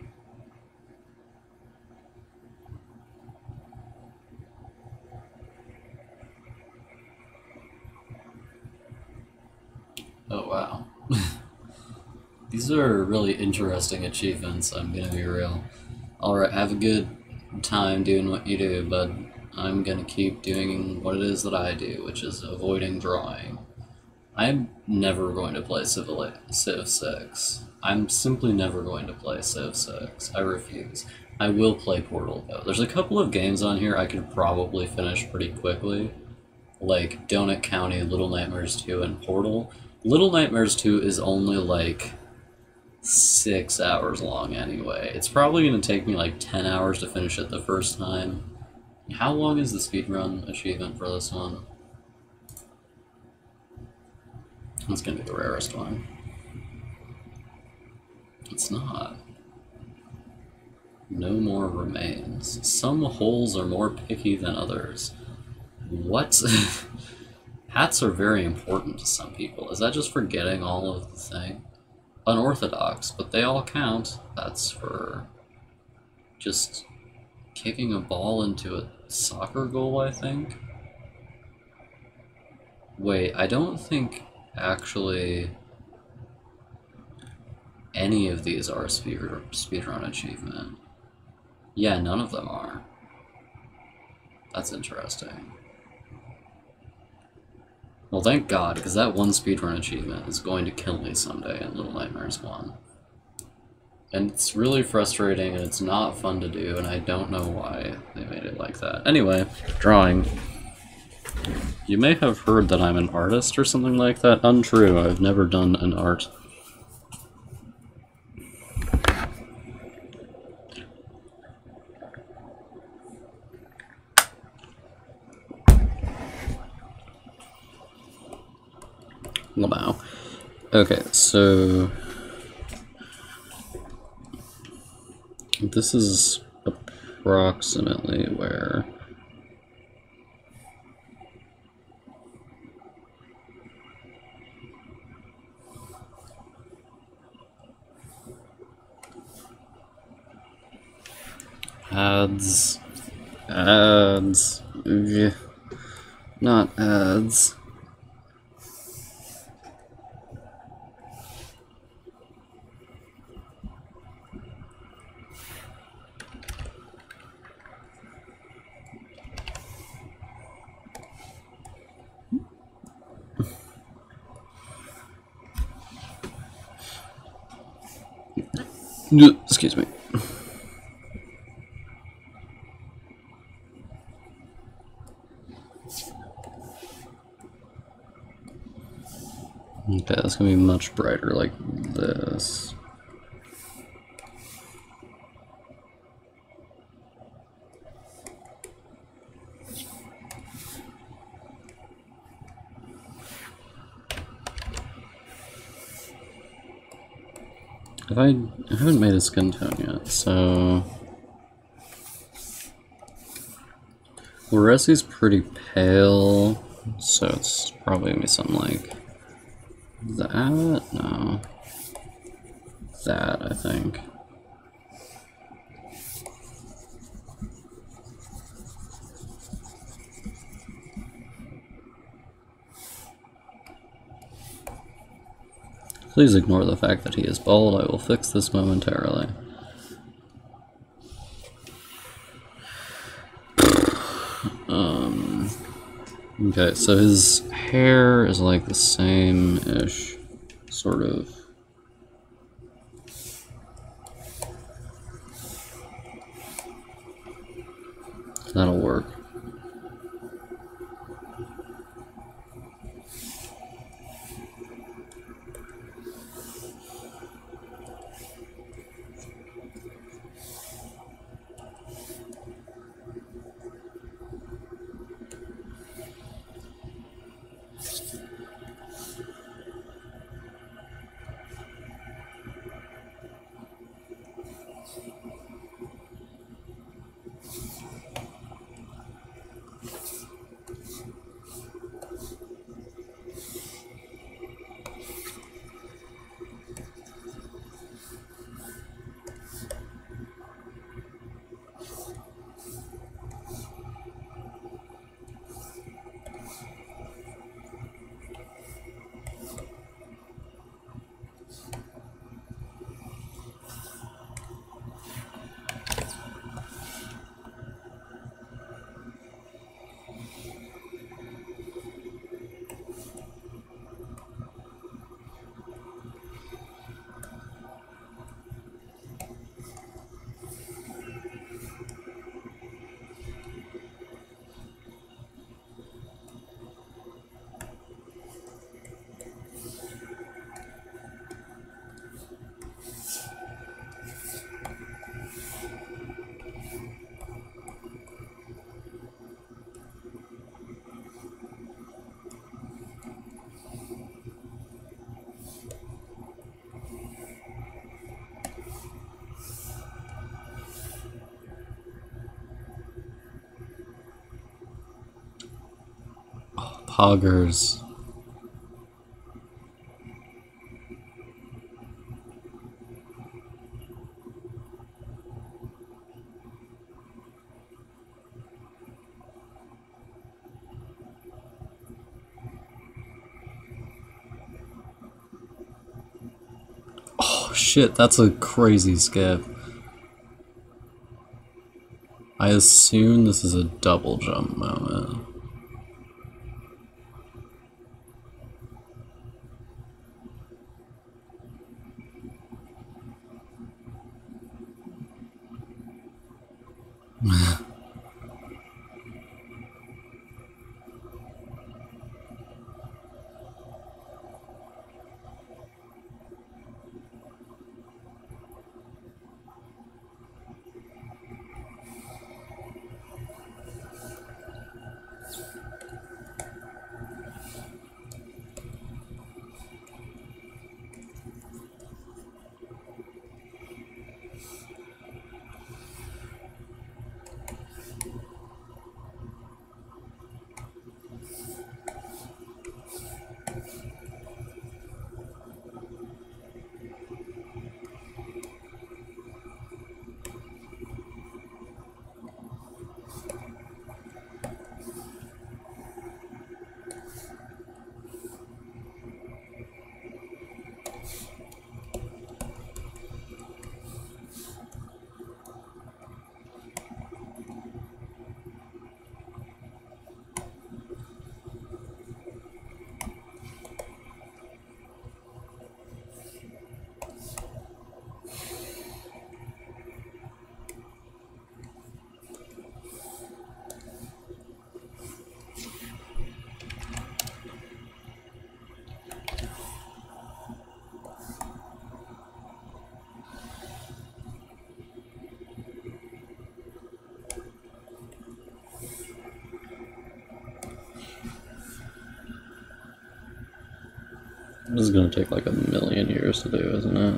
Oh, wow. These are really interesting achievements, I'm gonna be real. Alright, have a good time doing what you do, bud. I'm gonna keep doing what it is that I do, which is avoiding drawing. I'm never going to play Civil Civ six. I'm simply never going to play Civ six. I refuse. I will play Portal, though. There's a couple of games on here I could probably finish pretty quickly, like Donut County, Little Nightmares two, and Portal. Little Nightmares two is only like six hours long anyway. It's probably going to take me like ten hours to finish it the first time. How long is the speedrun achievement for this one? It's going to be the rarest one. It's not. No more remains. Some holes are more picky than others. What? Hats are very important to some people. Is that just for getting all of the thing? Unorthodox, but they all count. That's for just kicking a ball into a soccer goal, I think. Wait, I don't think actually any of these are a speed speedrun achievement. Yeah, none of them are. That's interesting. Well, thank God, because that one speedrun achievement is going to kill me someday in Little Nightmares one. And it's really frustrating, and it's not fun to do, and I don't know why they made it like that. Anyway, drawing. You may have heard that I'm an artist or something like that. Untrue, I've never done an art. Wow. Okay, so this is approximately where ads, ads, ugh. Not ads. Excuse me. Okay, that's gonna be much brighter like this. Have I, I haven't made a skin tone yet, so well, Resi's pretty pale, so it's probably gonna be something like that. No, that I think. Please ignore the fact that he is bald. I will fix this momentarily. um, okay, so his hair is like the same-ish, sort of. That'll work. poggers. Oh shit, that's a crazy skip. I assume this is a double jump moment. This is gonna take like a million years to do, isn't it?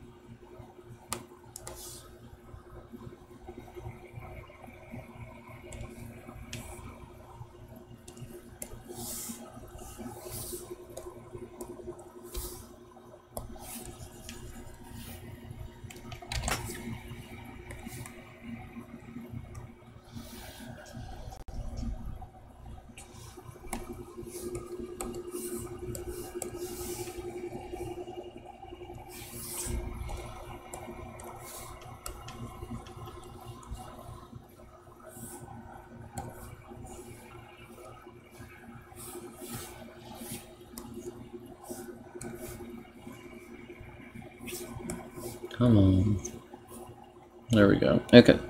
Come on. There we go. Okay.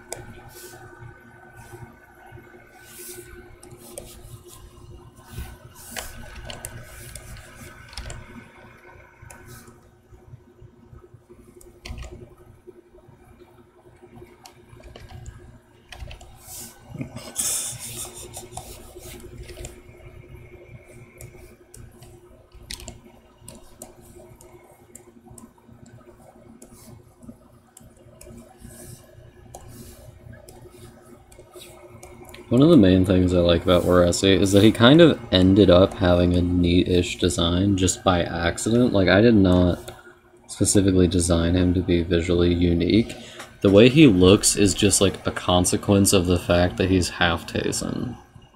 One of the main things I like about Waresi is that he kind of ended up having a neat-ish design just by accident. Like, I did not specifically design him to be visually unique. The way he looks is just like a consequence of the fact that he's half Tayson.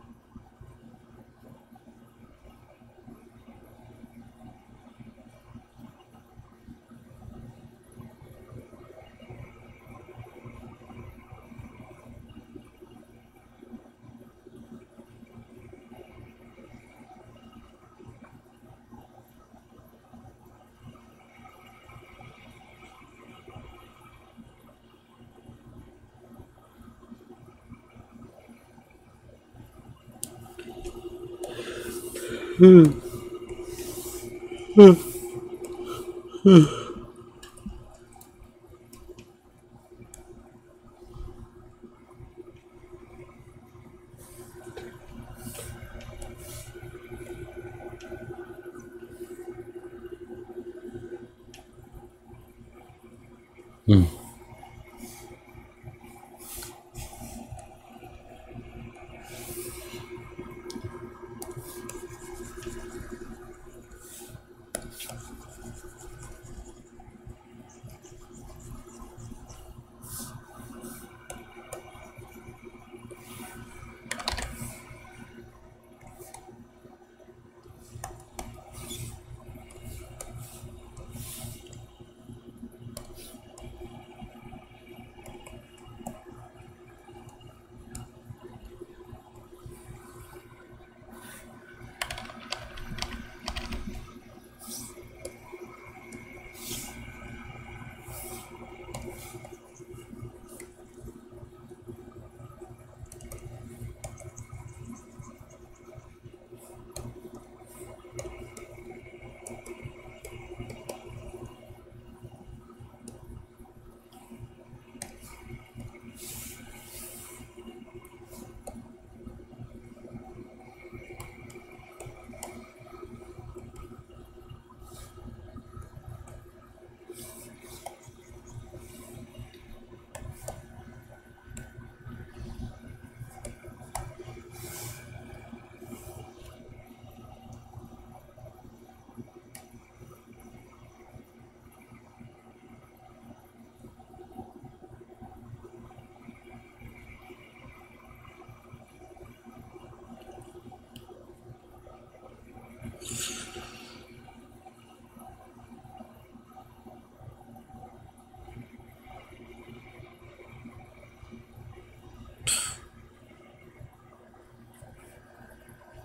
Hmm. Hmm. Hmm. Hmm.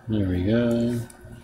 There we go.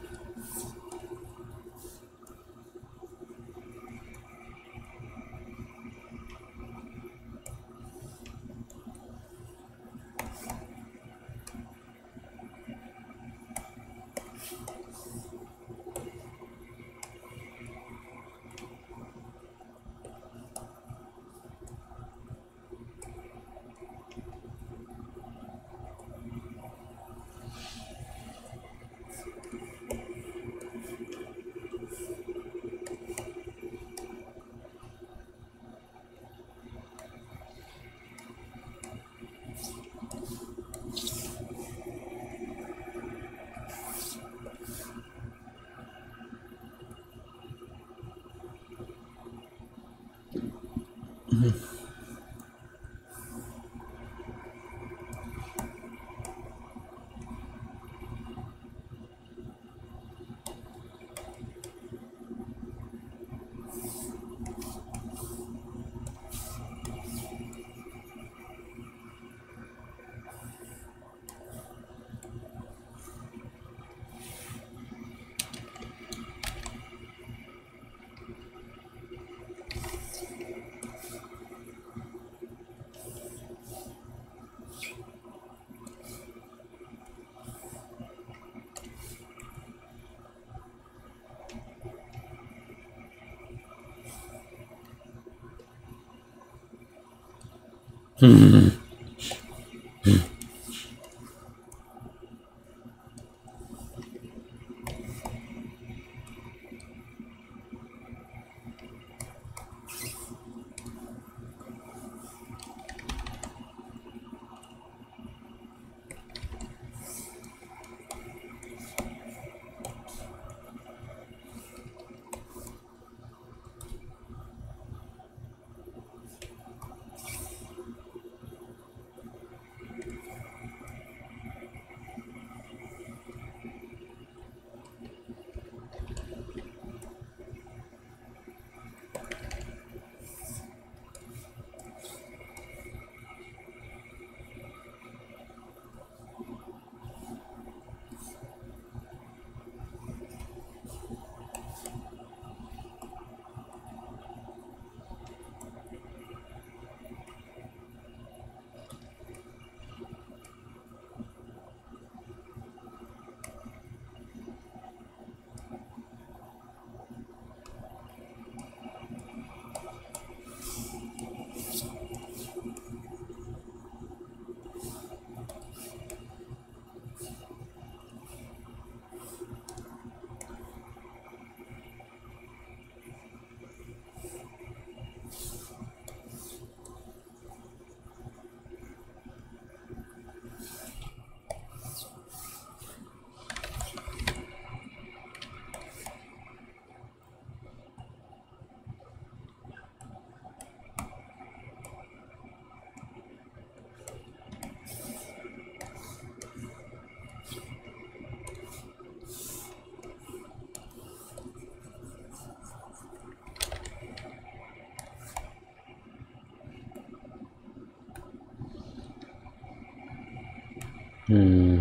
Hmm.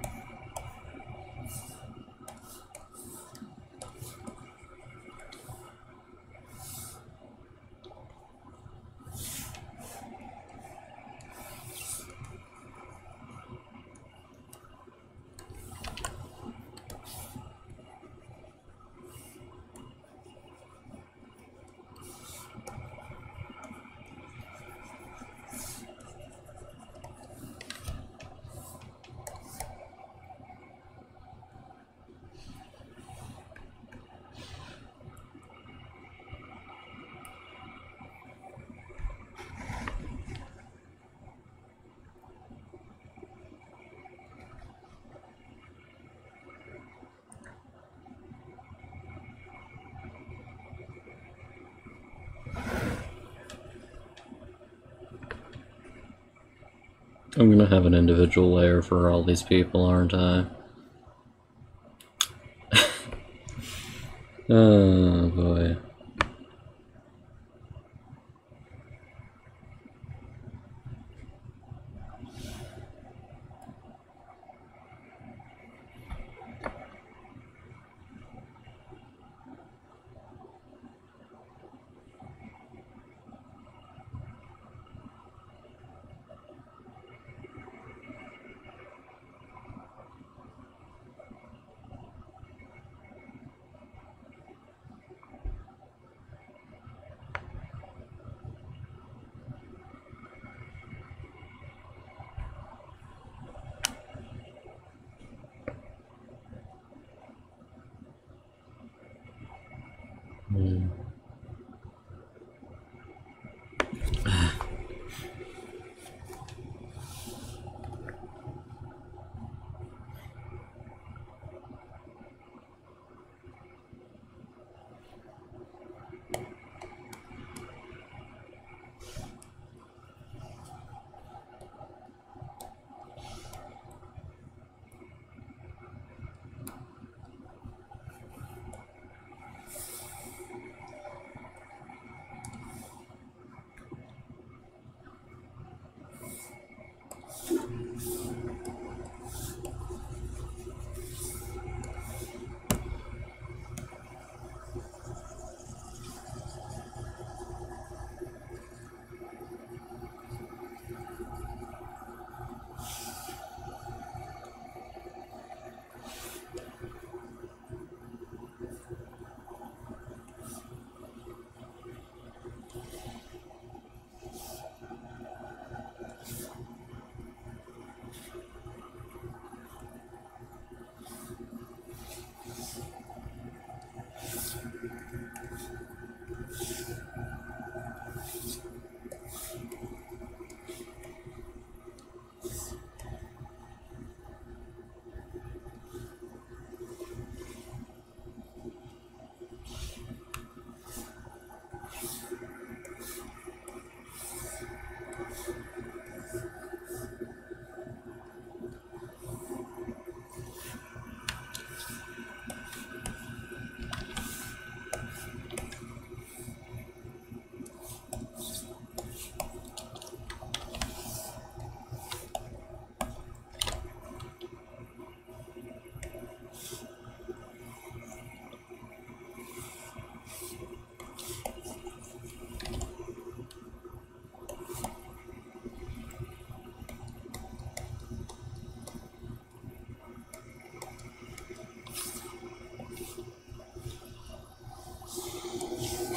I'm gonna have an individual layer for all these people, aren't I? Oh boy.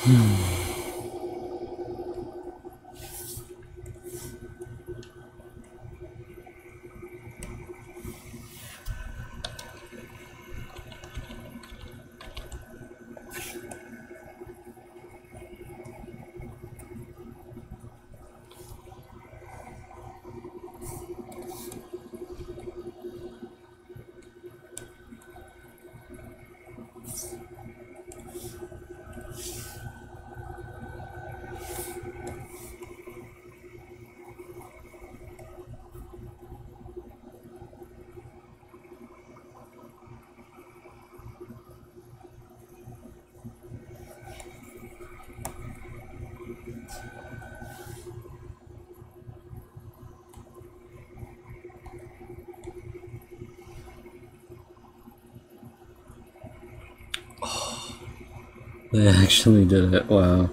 They actually did it, wow.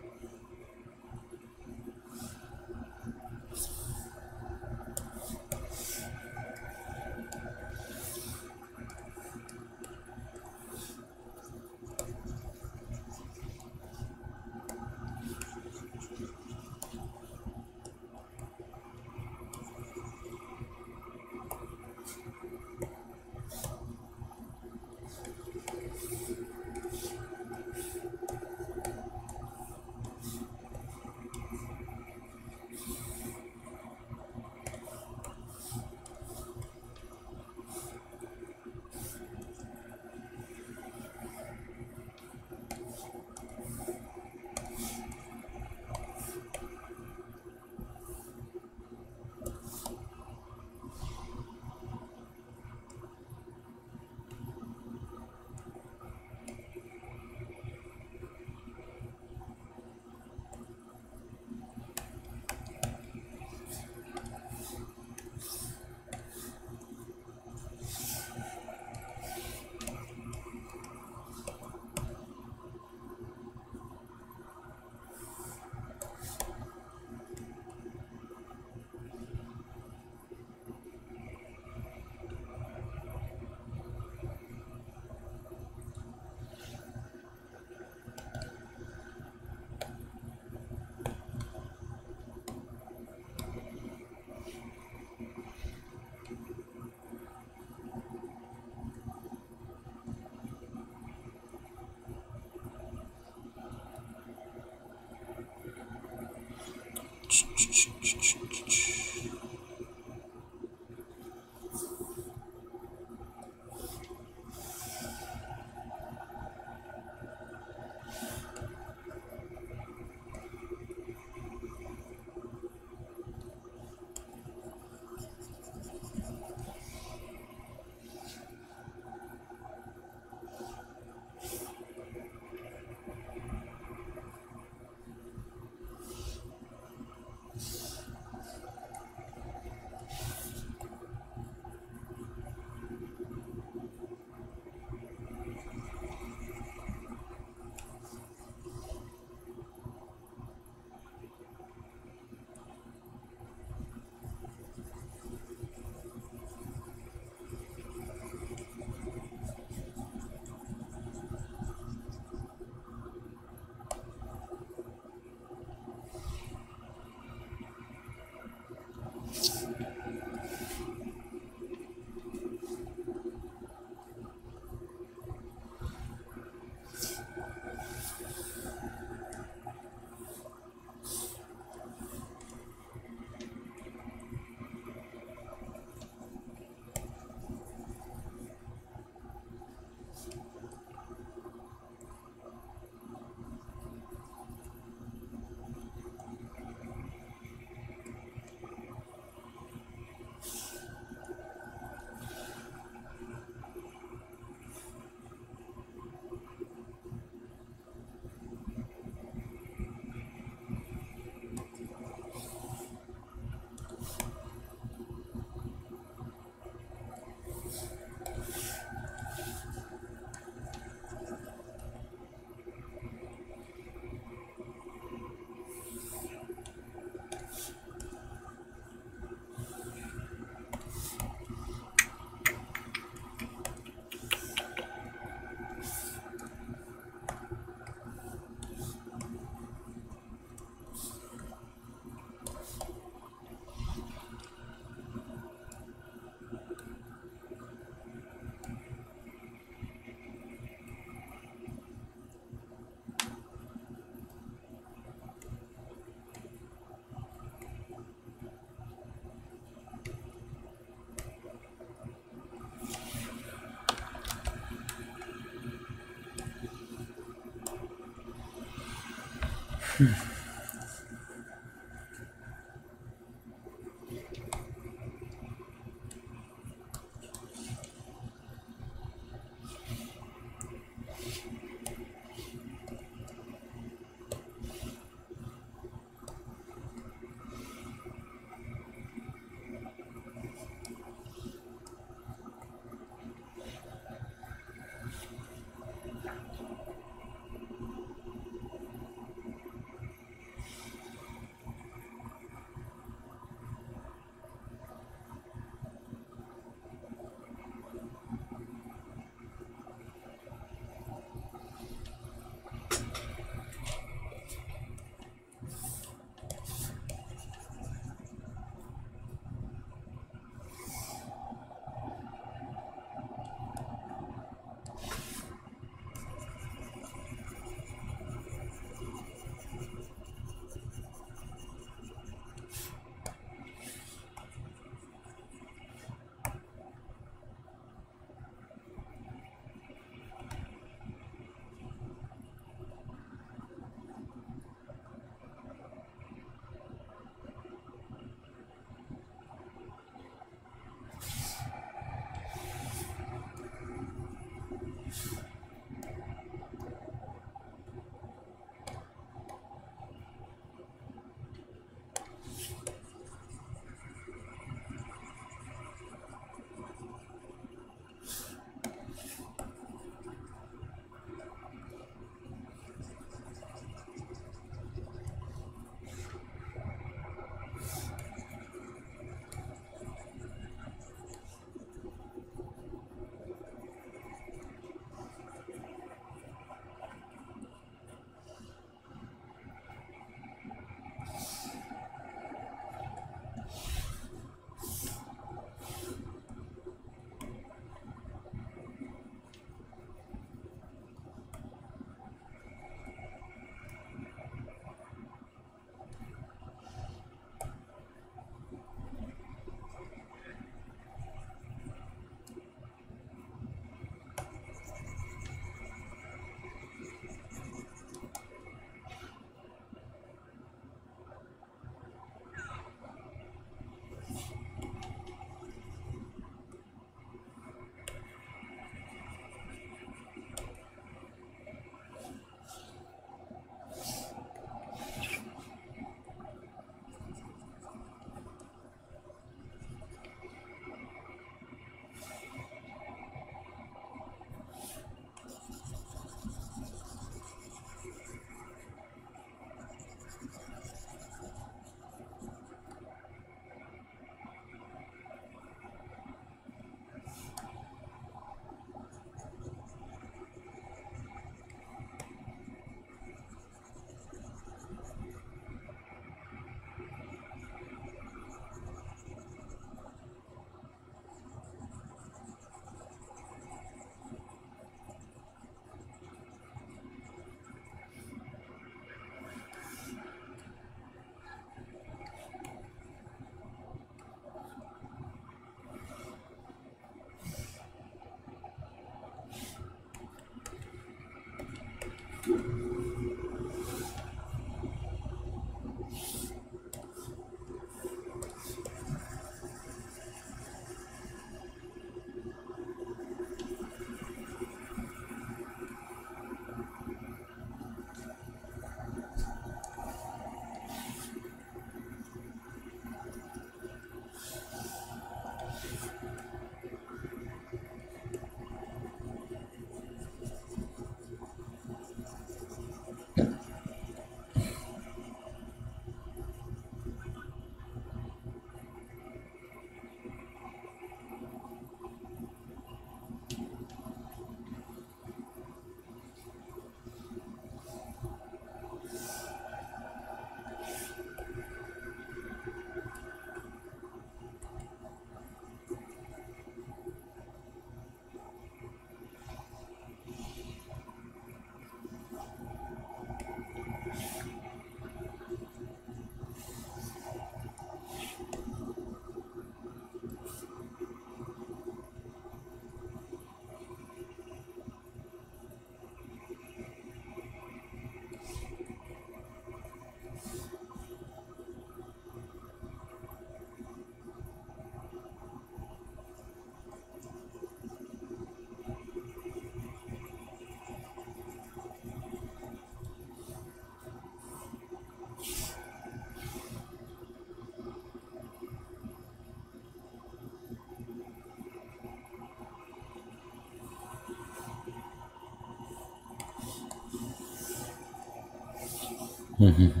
Mm-hmm.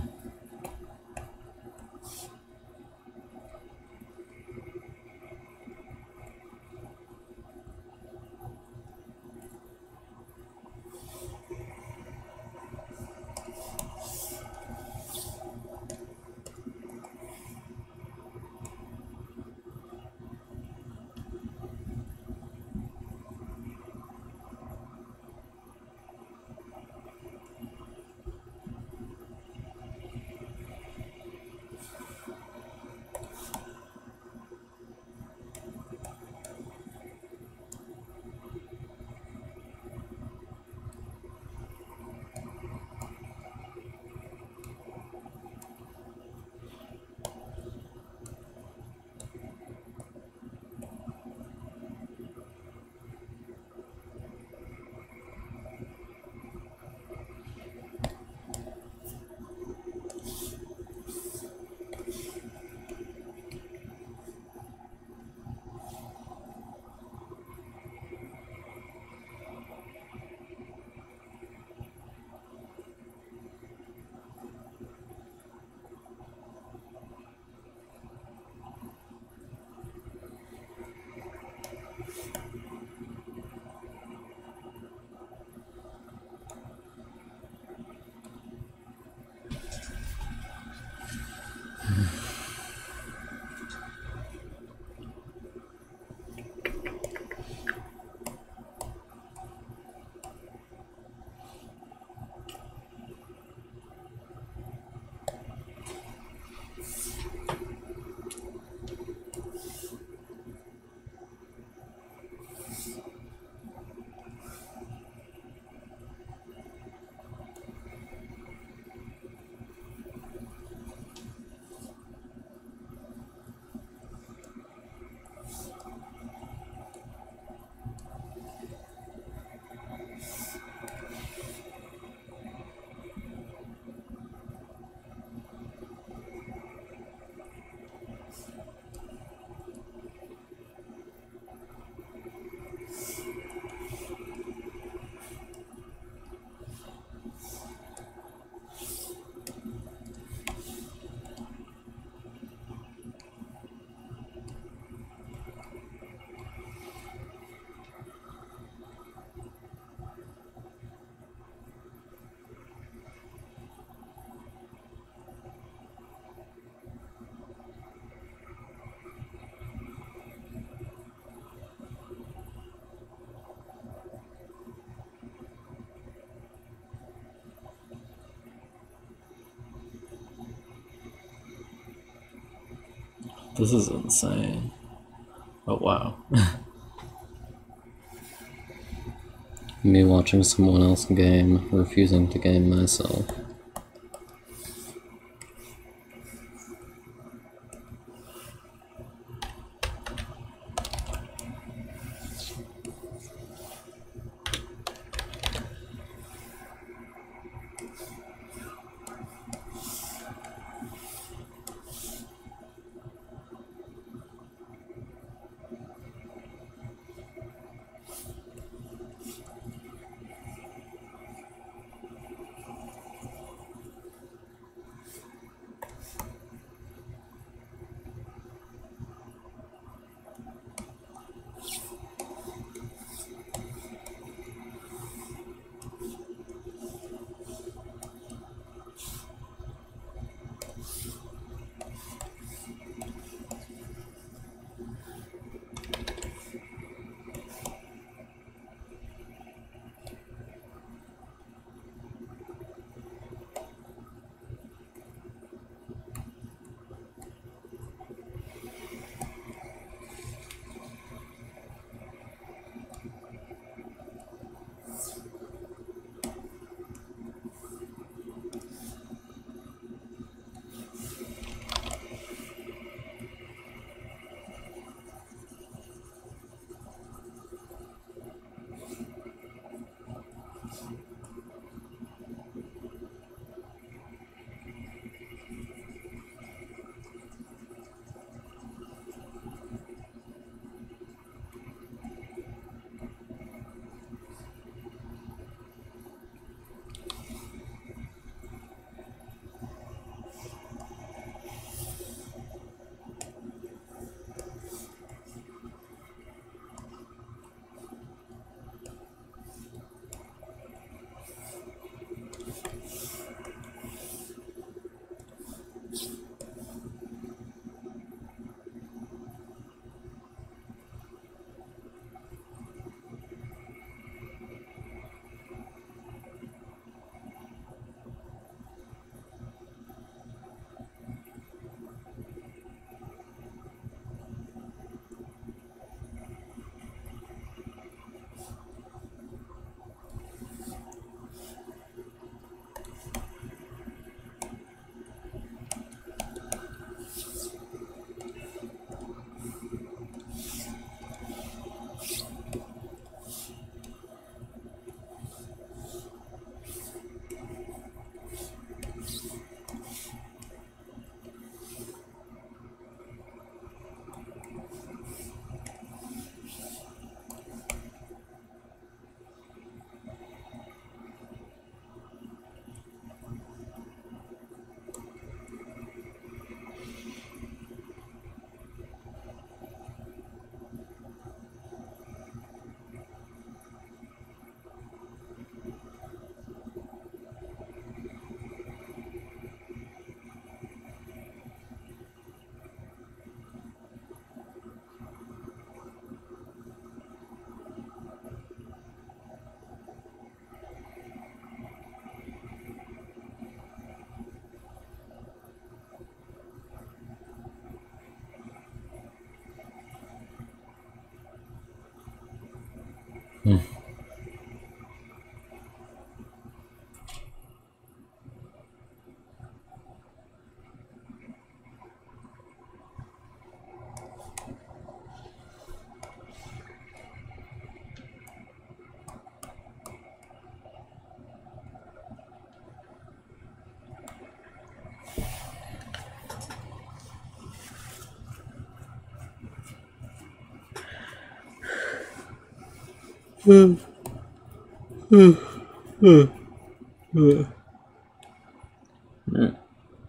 This is insane. Oh wow. Me watching someone else game, refusing to game myself. Hmm. Hmm. Hmm. Hmm. Hmm.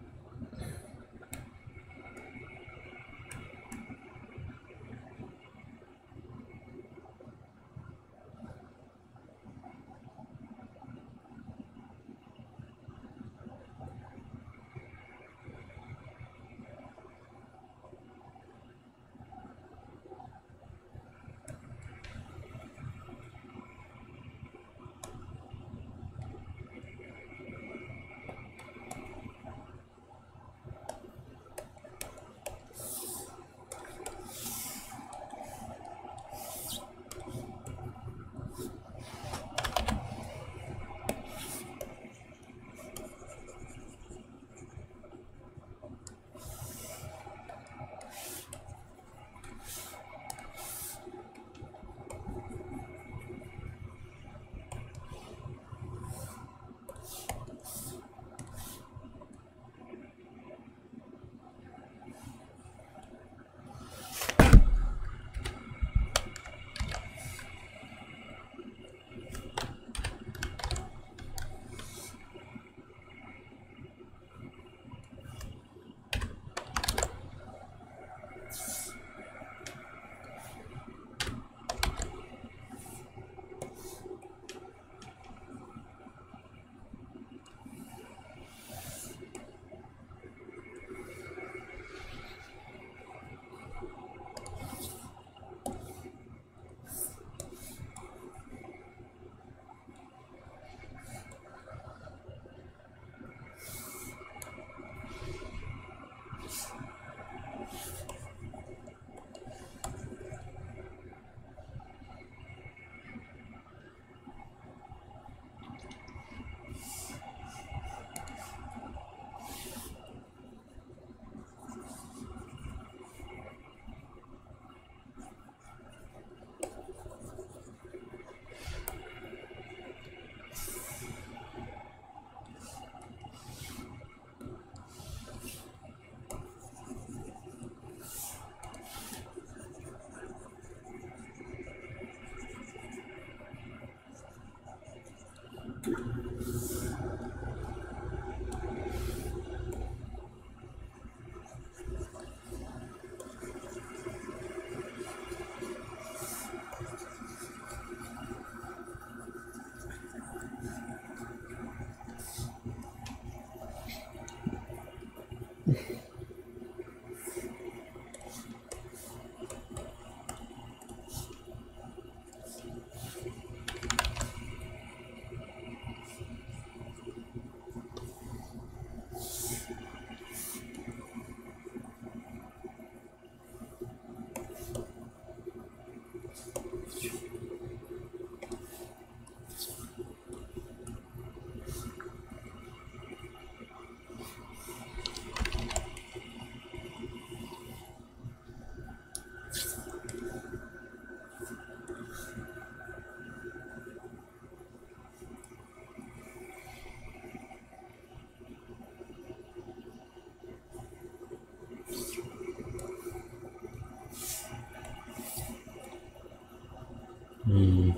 Hmm.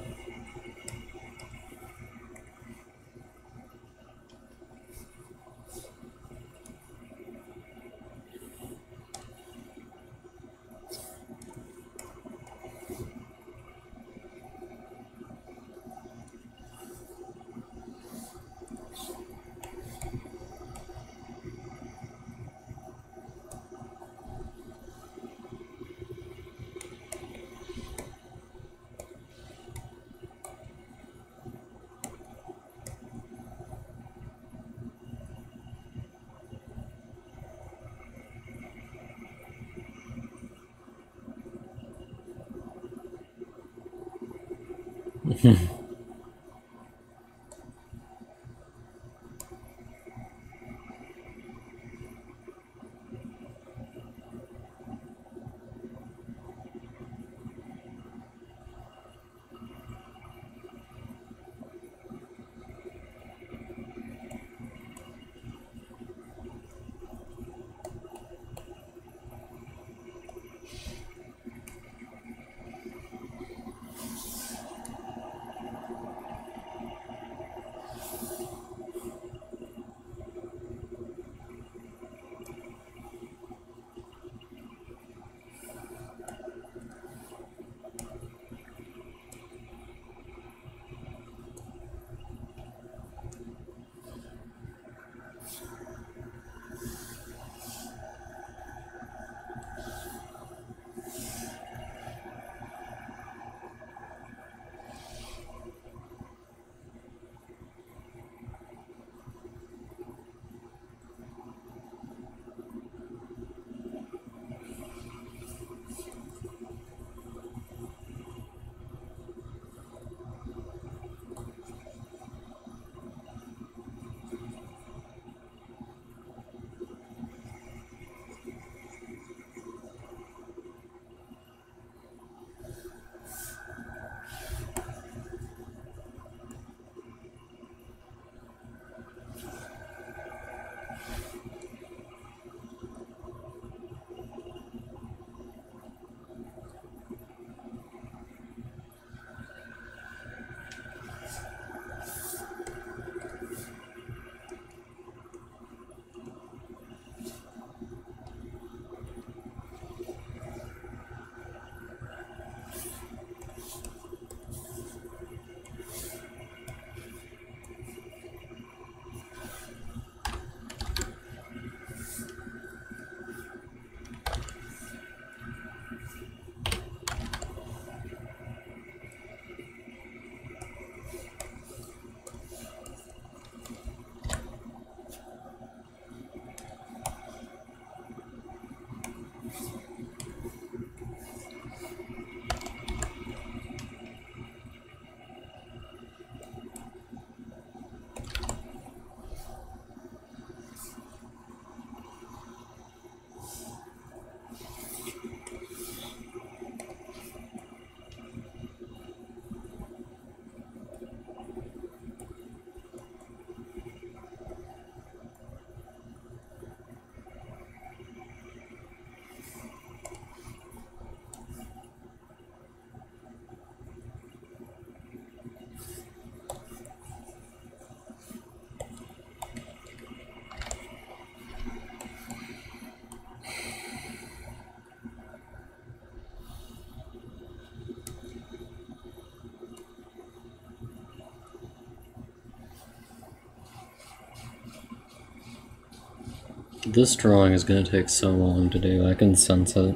This drawing is going to take so long to do, I can sense it.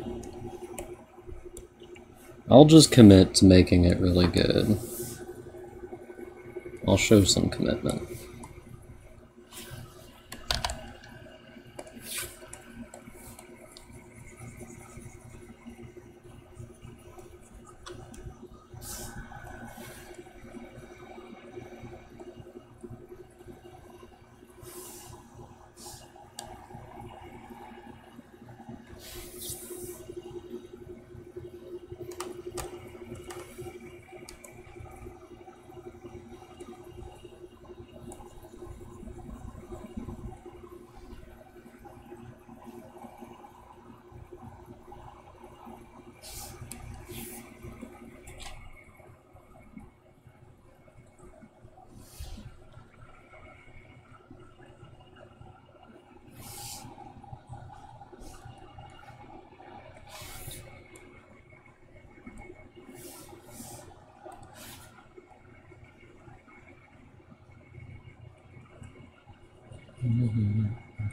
I'll just commit to making it really good. I'll show some commitment. Mm-hmm.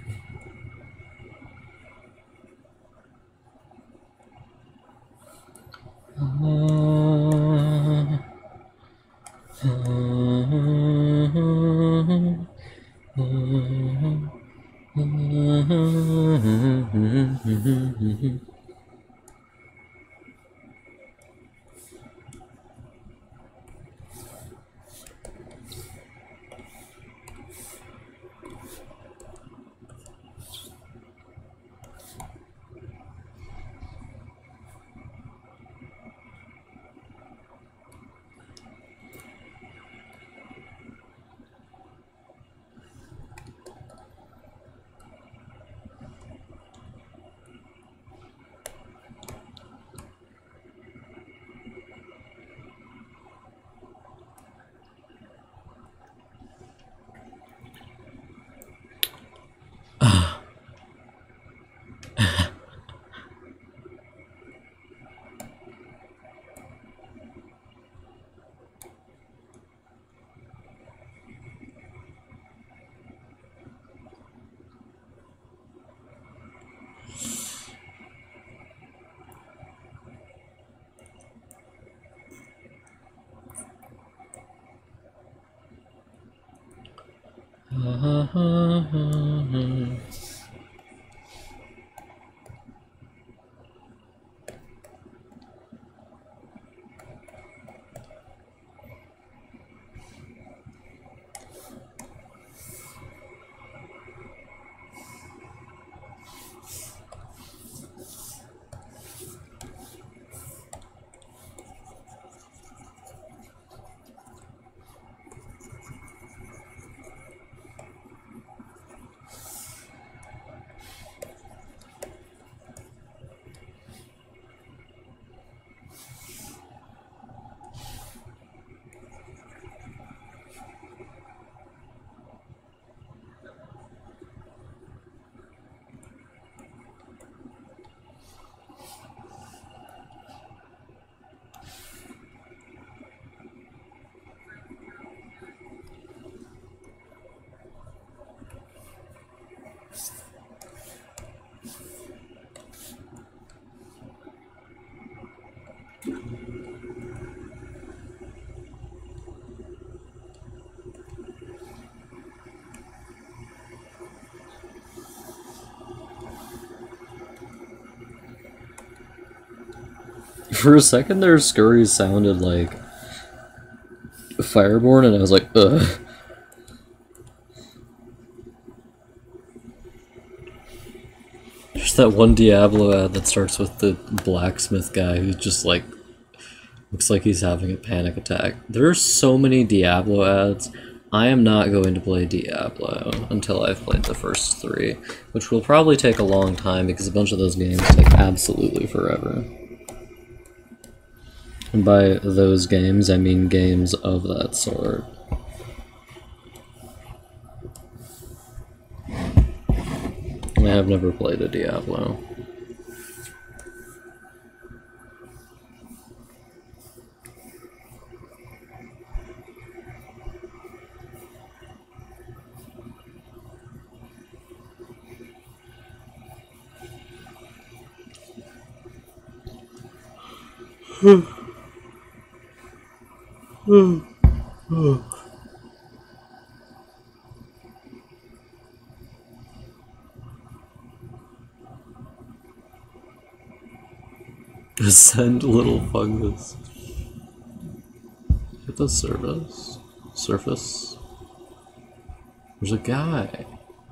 For a second there, Scurry sounded like Fireborn, and I was like, ugh. There's that one Diablo ad that starts with the blacksmith guy who's just like, looks like he's having a panic attack. There are so many Diablo ads. I am not going to play Diablo until I've played the first three, which will probably take a long time because a bunch of those games take absolutely forever. And by those games, I mean games of that sort. I have never played a Diablo. Send little fungus. Hit the surface. Surface. There's a guy.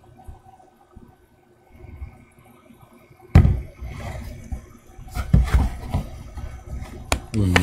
Hmm.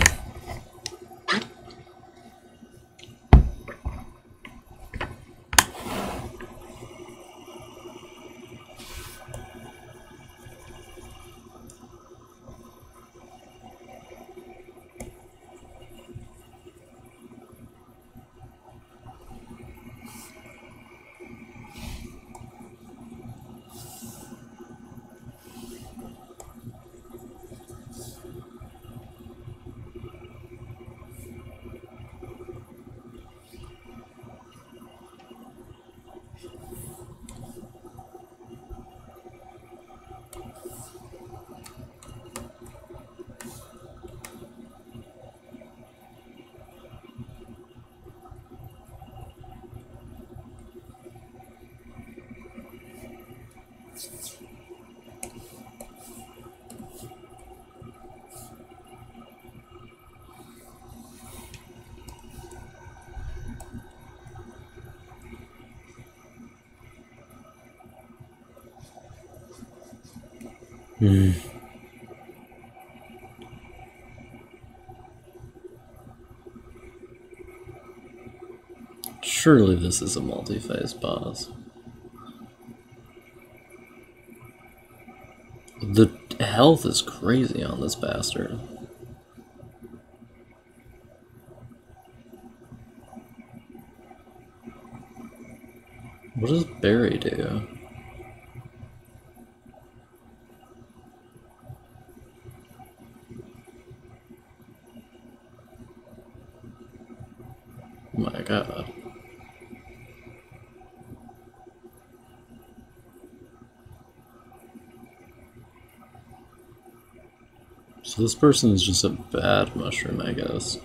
Hmm. Surely this is a multi-phase boss. The health is crazy on this bastard. What does Barry do? Oh my god. So this person is just a bad mushroom, I guess.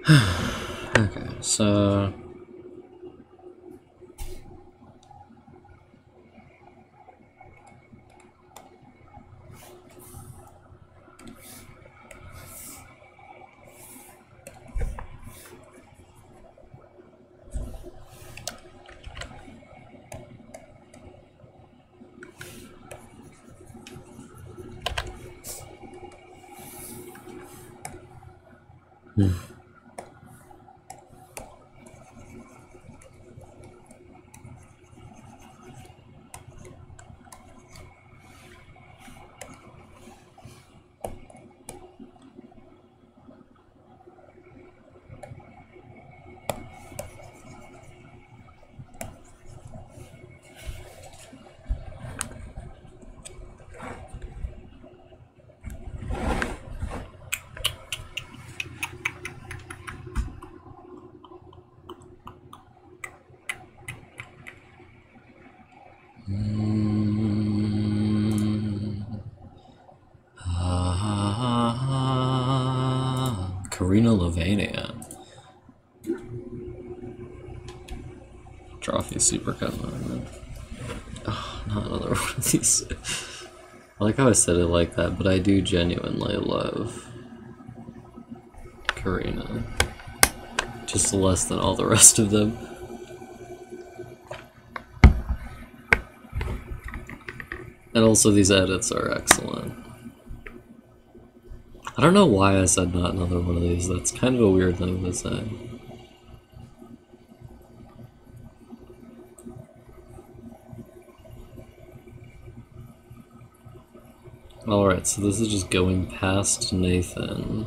Okay, so hmm. Mm. Ah, Karina Lovania. Trophy Supercut moment. Oh, not another one of these. I like how I said it like that, but I do genuinely love Karina. Just less than all the rest of them. And also these edits are excellent. I don't know why I said not another one of these, that's kind of a weird thing to say. Alright, so this is just going past Nathan.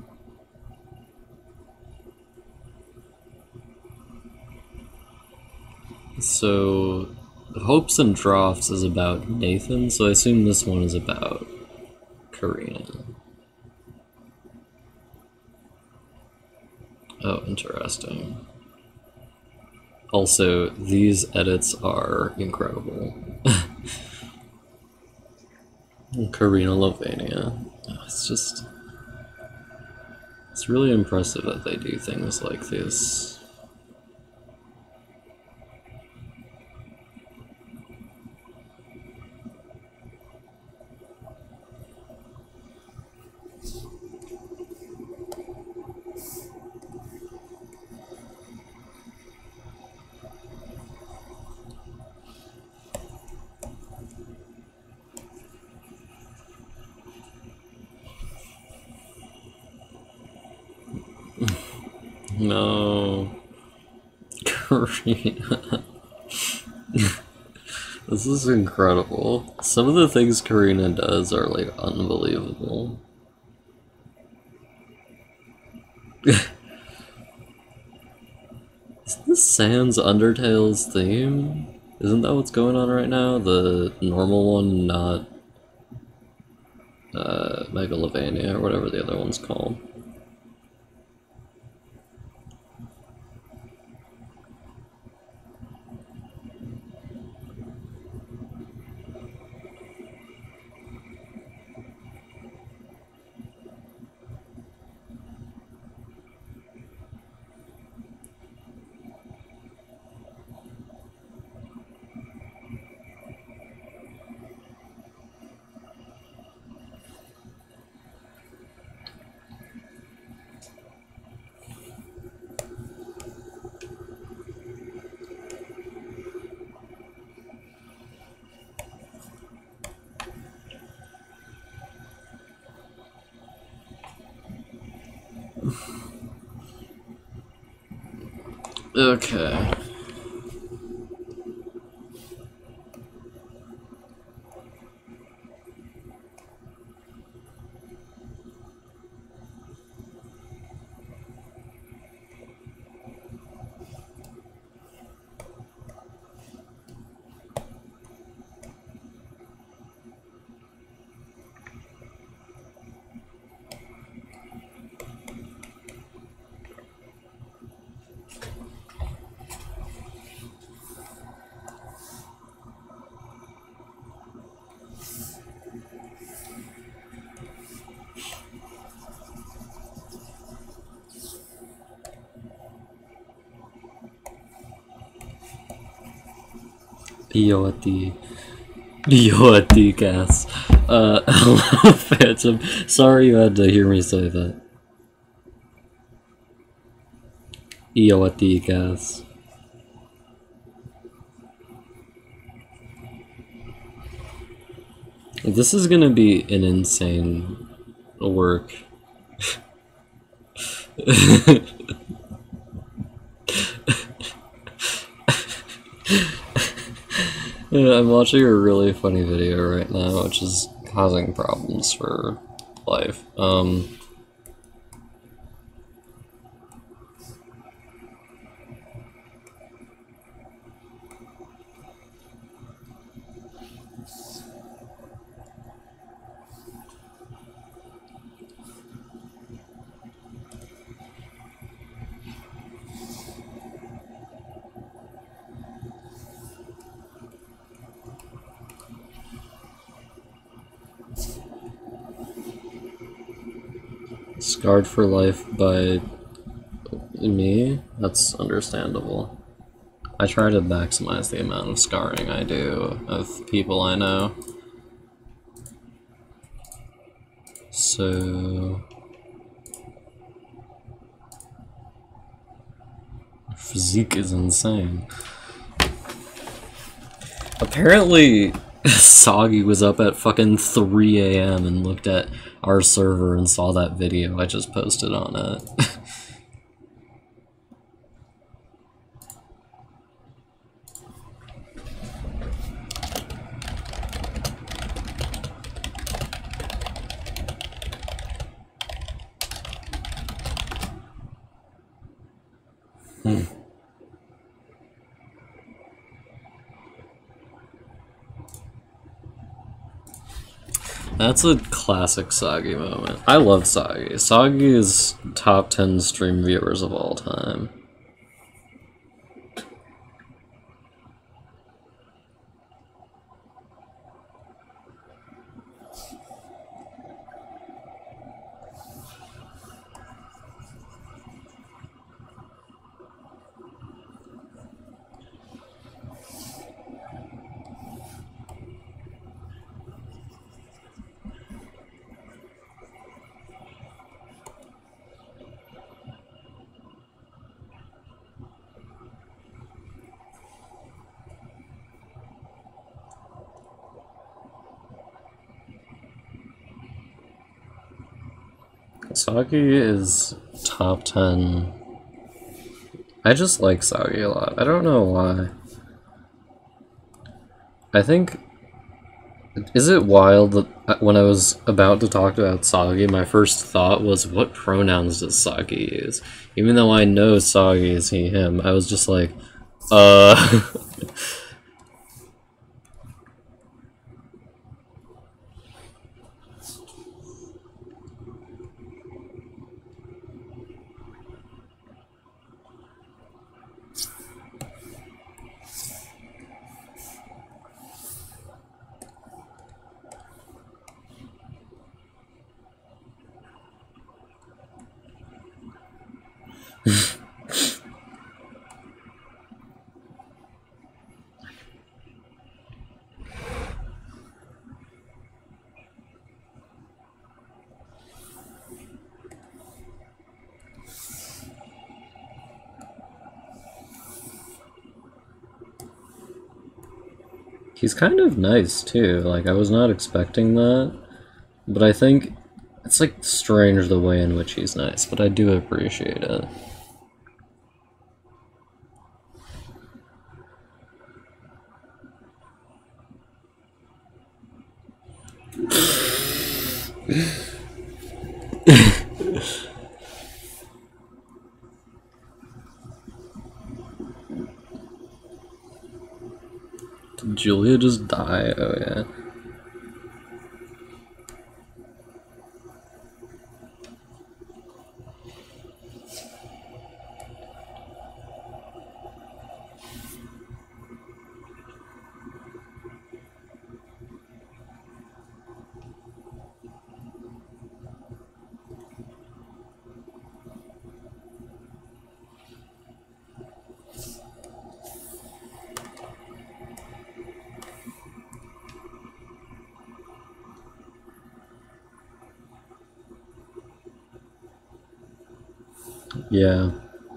So, Hopes and Drafts is about Nathan, so I assume this one is about Karina. Oh, interesting. Also, these edits are incredible. Karina Lovania. It's just... It's really impressive that they do things like this. No. Karina. This is incredible. Some of the things Karina does are like unbelievable. Isn't this Sans Undertale's theme? Isn't that what's going on right now? The normal one, not uh, Megalovania or whatever the other one's called. Okay. Yo at the Yo at the gas. Uh, hello, Phantom. Sorry you had to hear me say that. Yo at the gas. This is gonna be an insane work. Yeah, I'm watching a really funny video right now, which is causing problems for life. Um, Scarred for Life by me? That's understandable. I try to maximize the amount of scarring I do of people I know. So... physique is insane. Apparently, Soggy was up at fucking three A M and looked at our server and saw that video I just posted on it. Hmm. That's a classic Soggy moment. I love Soggy. Soggy is top ten stream viewers of all time. Soggy is top ten. I just like Soggy a lot. I don't know why. I think... Is it wild that when I was about to talk about Soggy, my first thought was, what pronouns does Soggy use? Even though I know Soggy is he, him, I was just like, uh... He's kind of nice, too. Like, I was not expecting that. But I think it's, like, strange the way in which he's nice, but I do appreciate it. Did Julia just die? Oh, yeah. Yeah.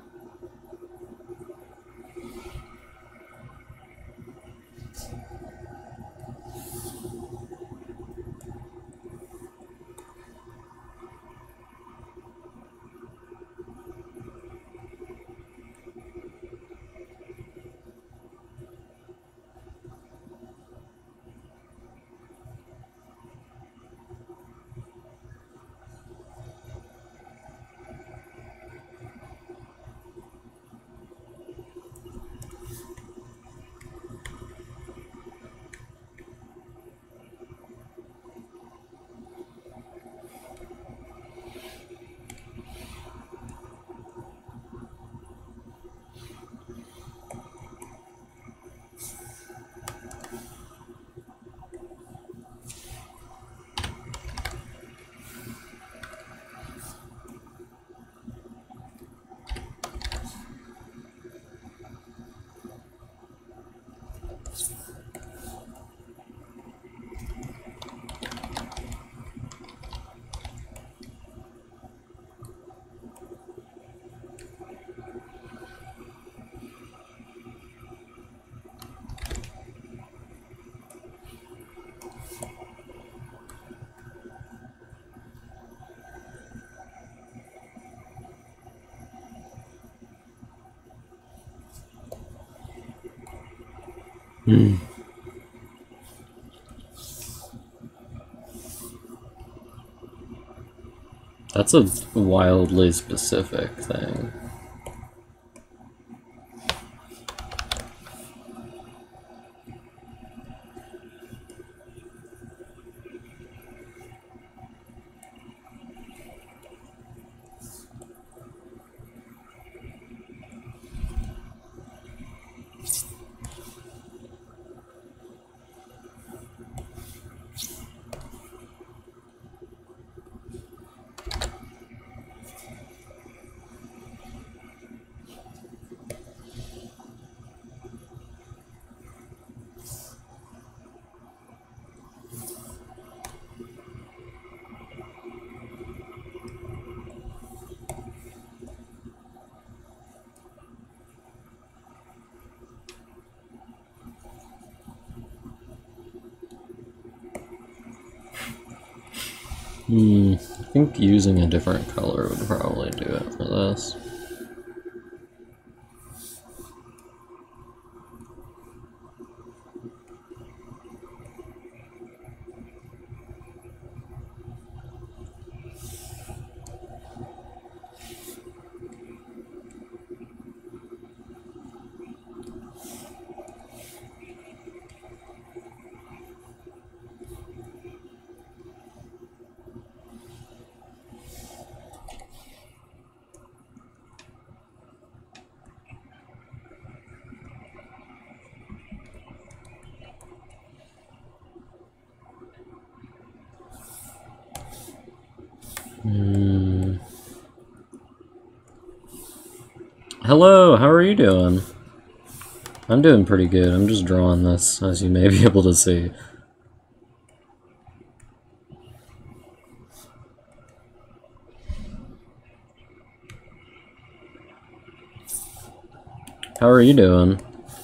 Hmm. That's a wildly specific thing. Hmm, I think using a different color would probably do it for this. Hmm. Hello, how are you doing? I'm doing pretty good. I'm just drawing this, as you may be able to see. How are you doing?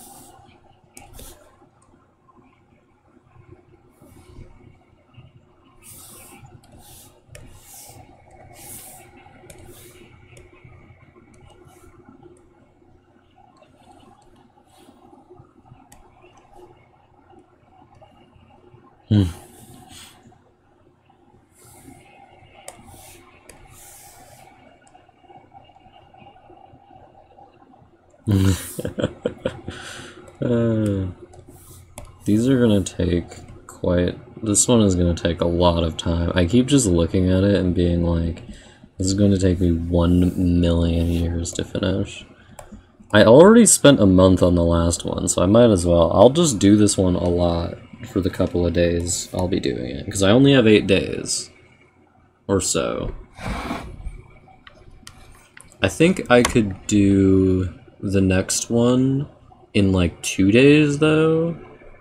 Hmm. uh, these are gonna take quite... This one is gonna take a lot of time. I keep just looking at it and being like, this is going to take me one million years to finish. I already spent a month on the last one, so I might as well. I'll just do this one a lot for the couple of days I'll be doing it, because I only have eight days. Or so. I think I could do the next one in like two days, though.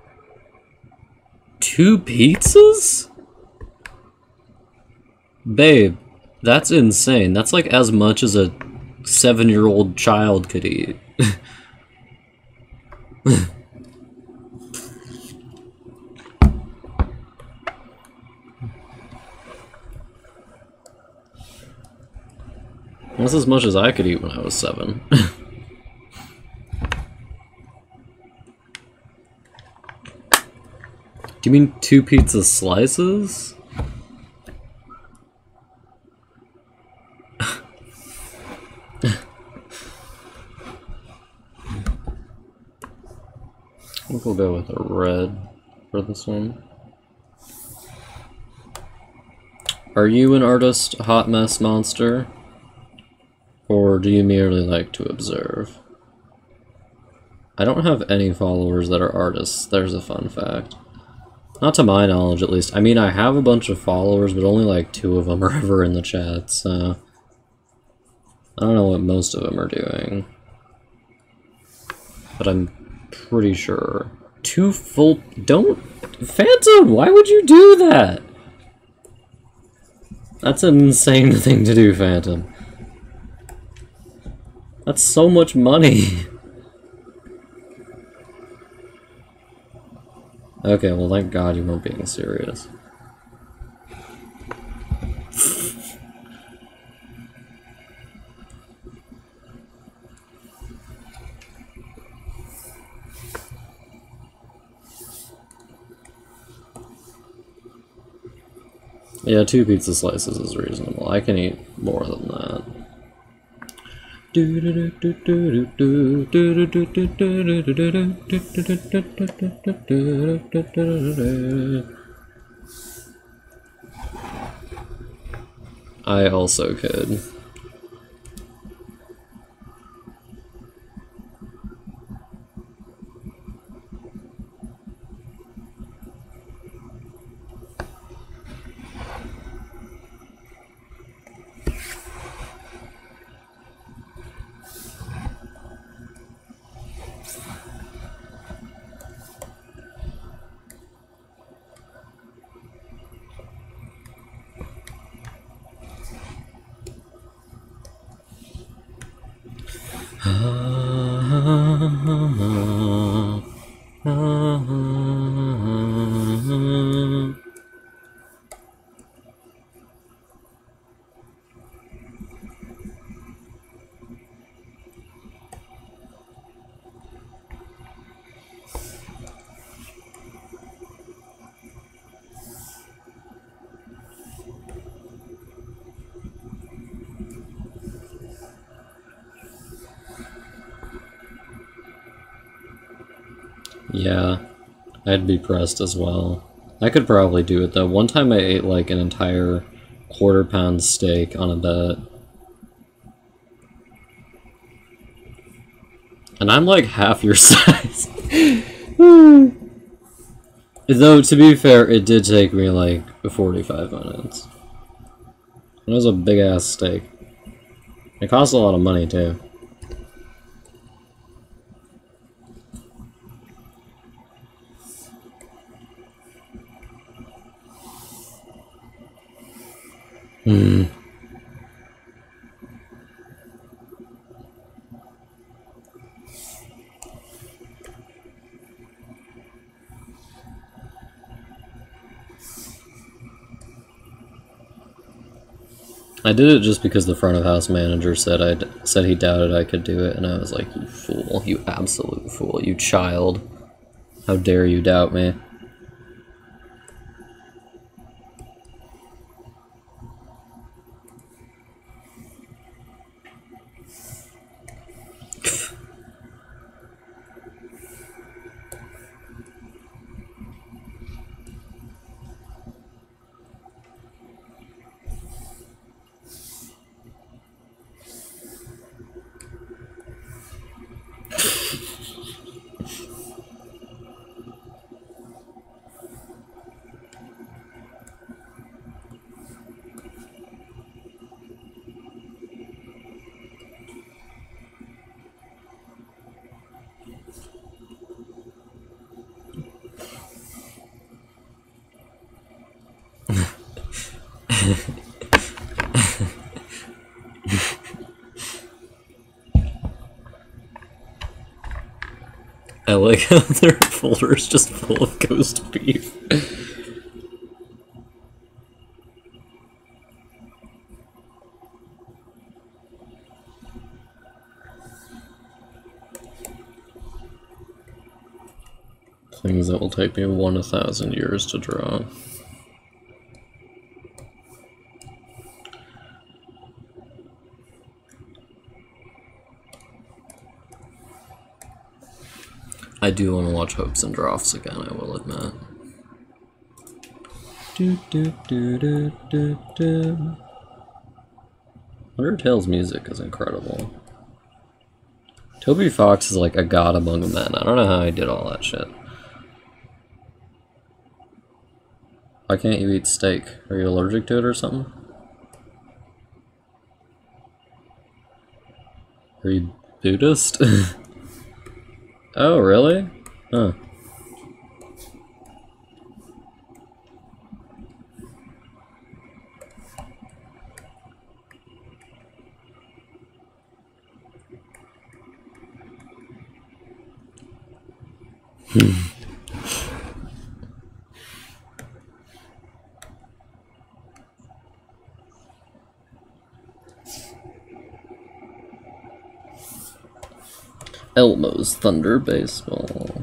Two pizzas? Babe, that's insane. That's like as much as a seven-year-old child could eat. That's as much as I could eat when I was seven. Do you mean two pizza slices? I think we'll go with a red for this one. Are you an artist, Hot Mess Monster? Or do you merely like to observe? I don't have any followers that are artists, there's a fun fact. Not to my knowledge, at least. I mean, I have a bunch of followers, but only like two of them are ever in the chat, so... I don't know what most of them are doing. But I'm pretty sure. Two full... Don't... Phantom, why would you do that? That's an insane thing to do, Phantom. That's so much money. Okay, well thank God you weren't being serious. Yeah, two pizza slices is reasonable. I can eat more than that. I also could. Yeah, I'd be pressed as well. I could probably do it though. One time I ate like an entire quarter pound steak on a bet. And I'm like half your size. Though, to be fair, it did take me like forty-five minutes. It was a big ass steak. It cost a lot of money too. Hmm. I did it just because the front of house manager said I said he doubted I could do it, and I was like, you fool, you absolute fool, you child. How dare you doubt me? I like how their folder is just full of ghost beef. Things that will take me one a thousand years to draw. I do want to watch Hopes and Drafts again, I will admit. Do, do, do, do, do, do. Undertale's music is incredible. Toby Fox is like a god among men. I don't know how he did all that shit. Why can't you eat steak? Are you allergic to it or something? Are you Buddhist? Oh, really? Huh. Elmo's Thunder Baseball.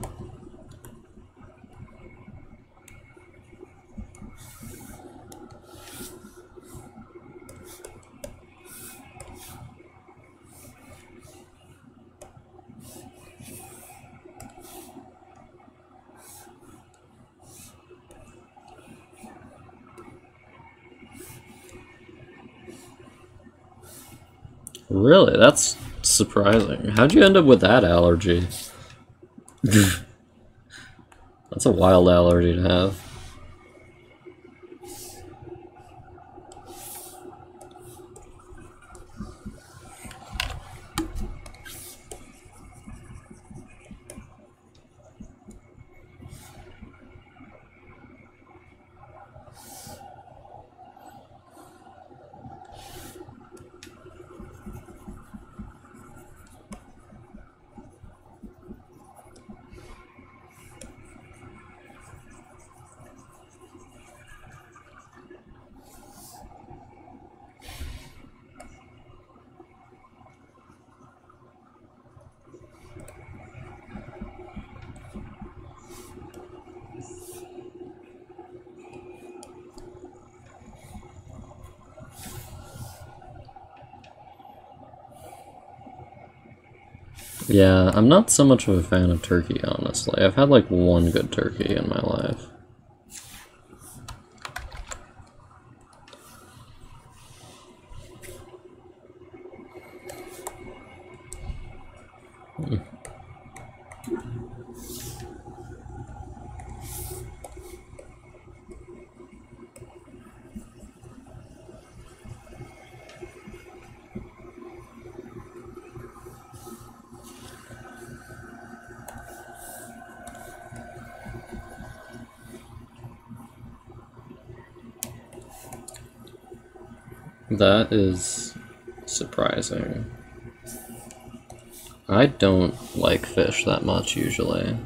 Really? That's surprising. How'd you end up with that allergy? That's a wild allergy to have. Yeah, I'm not so much of a fan of turkey, honestly. I've had like one good turkey in my life. Hmm. That is surprising. I don't like fish that much, usually.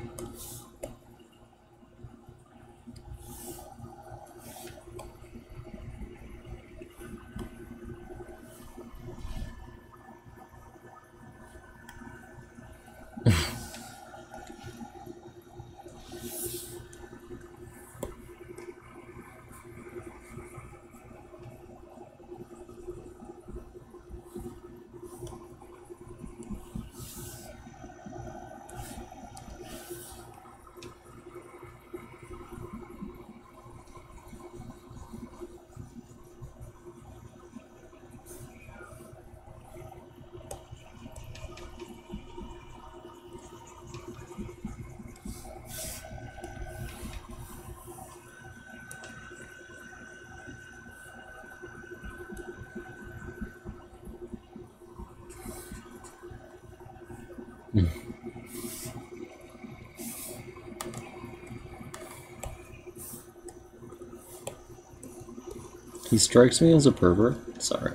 He strikes me as a pervert. Sorry.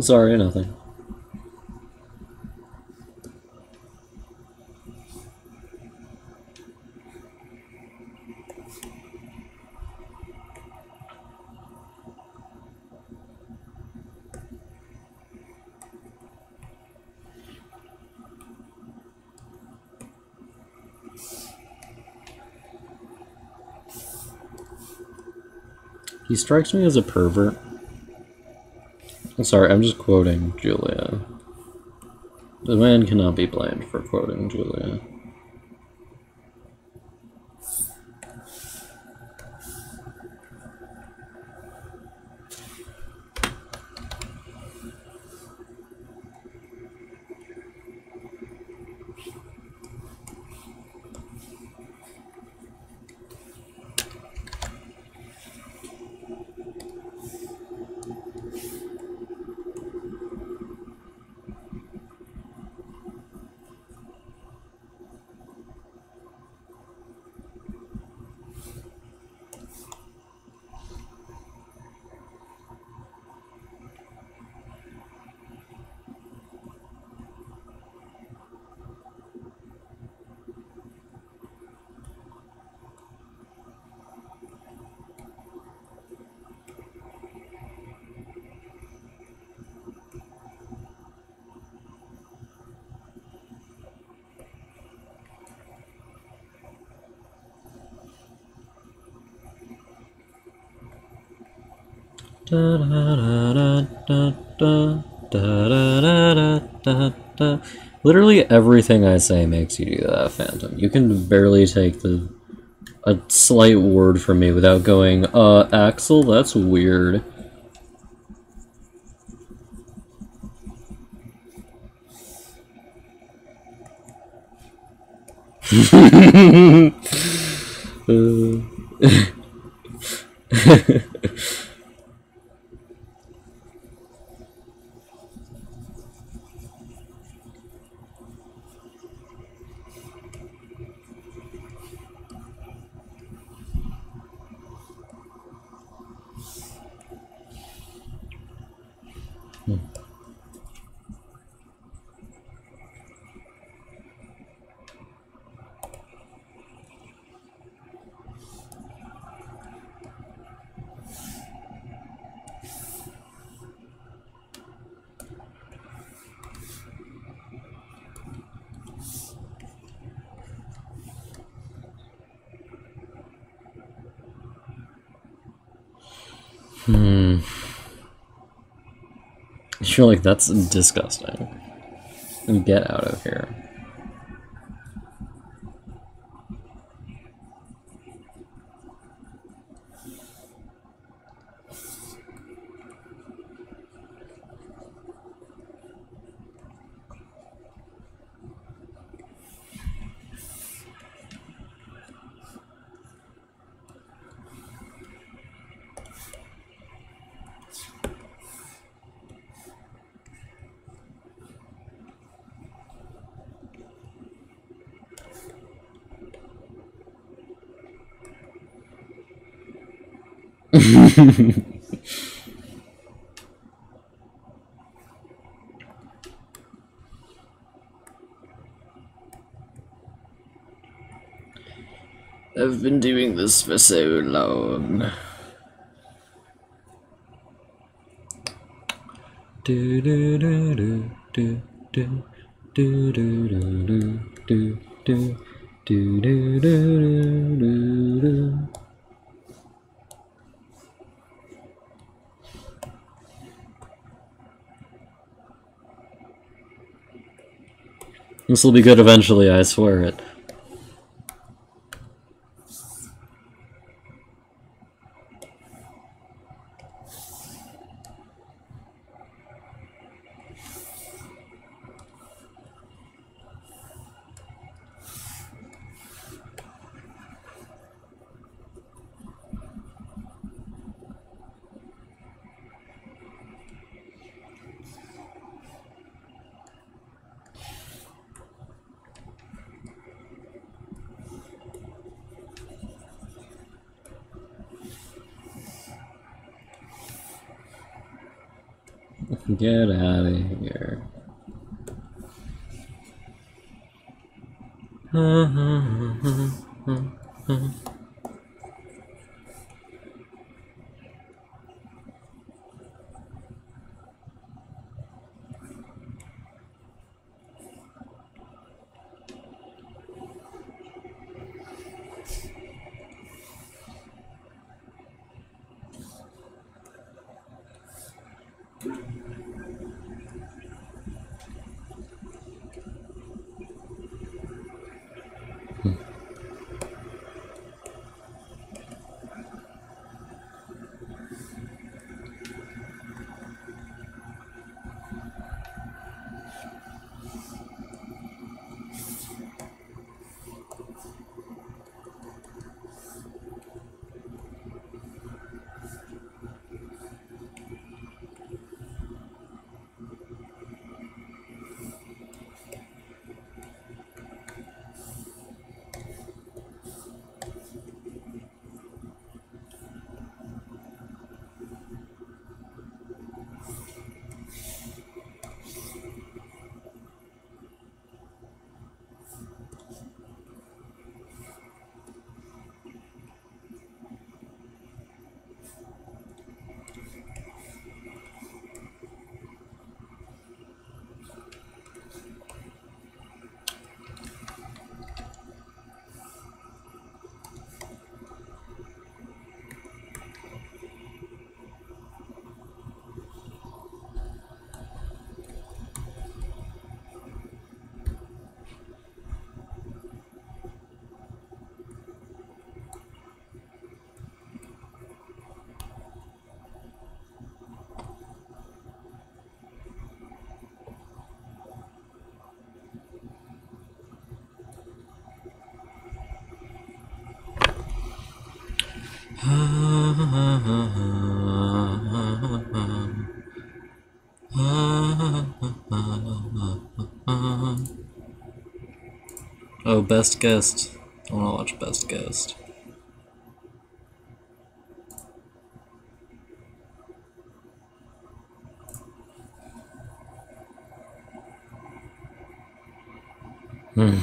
Sorry, nothing. He strikes me as a pervert. Sorry, I'm just quoting Julia. The man cannot be blamed for quoting Julia. Da, da, da, da, da, da, da, da, da, da. Literally everything I say makes you do that, Phantom. You can barely take the a slight word from me without going, uh, Axel, that's weird. uh. Hmm. You're like, that's disgusting. Get out of here. I've been doing this for so long. Do do do do do do do do do do do do do do do do. This will be good eventually, I swear it. Get out of here. Oh, Best Guest. I wanna watch Best Guest. Hmm.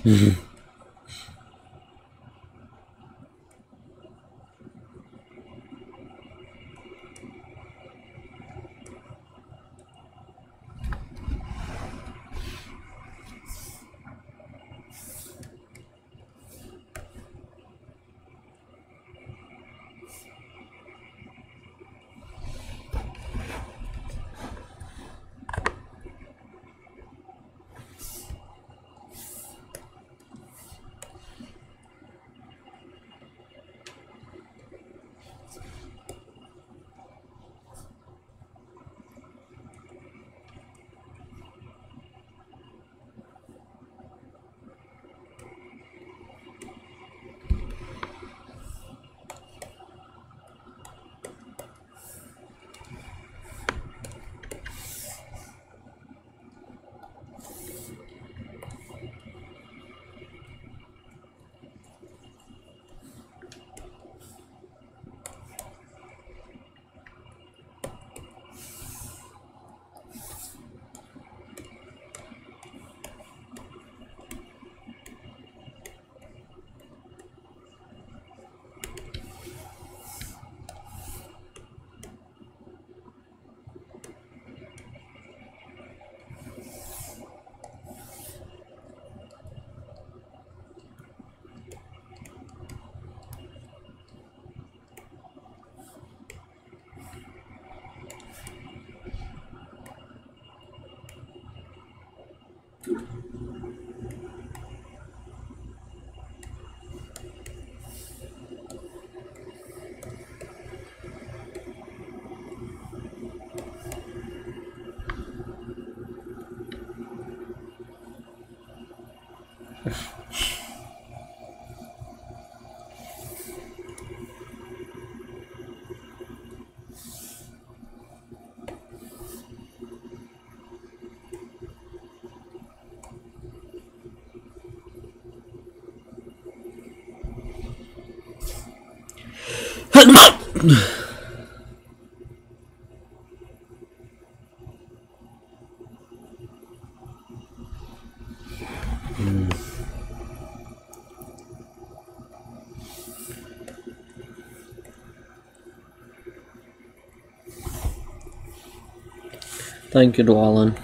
Thank you, Dwalin.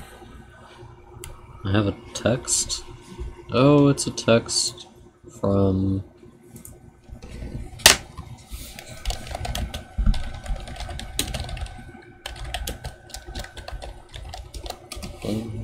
I have a text. Oh, it's a text from... Um,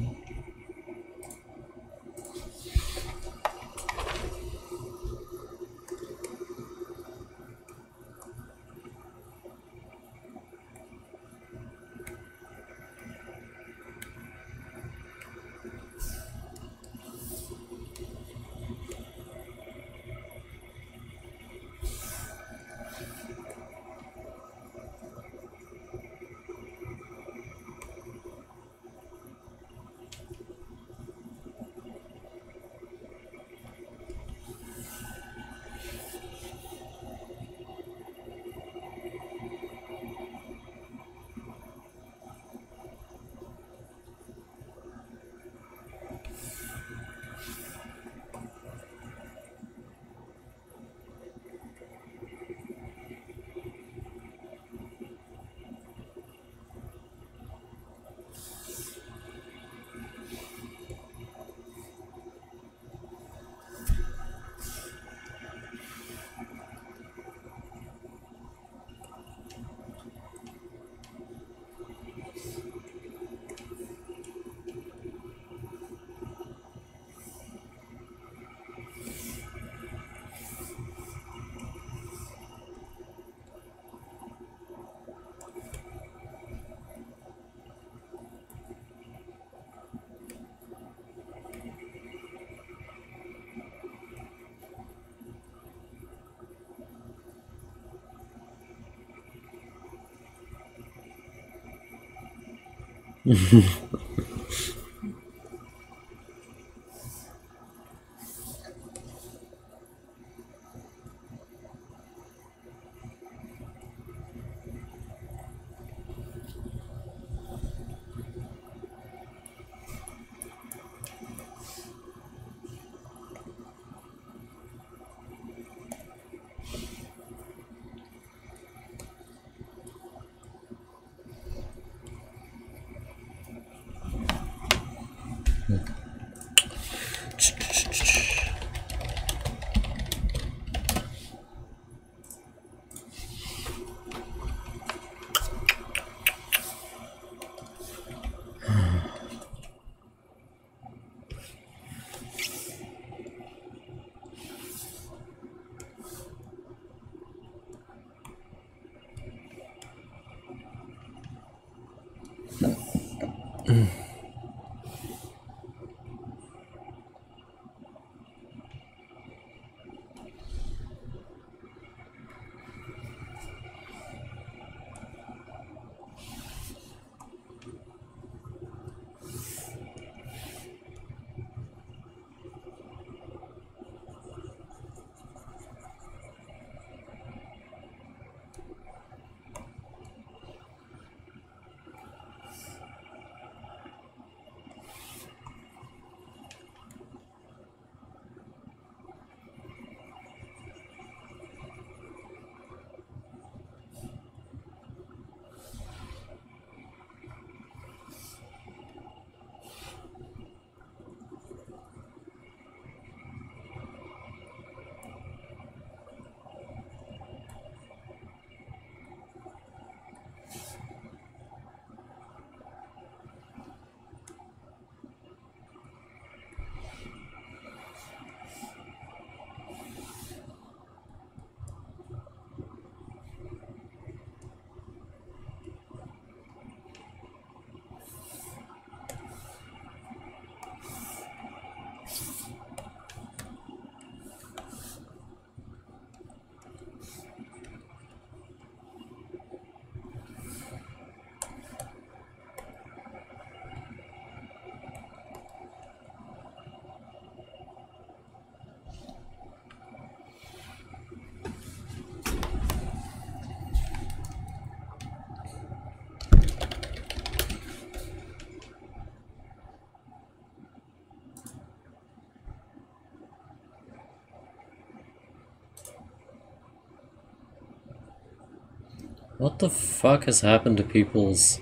What the fuck has happened to people's...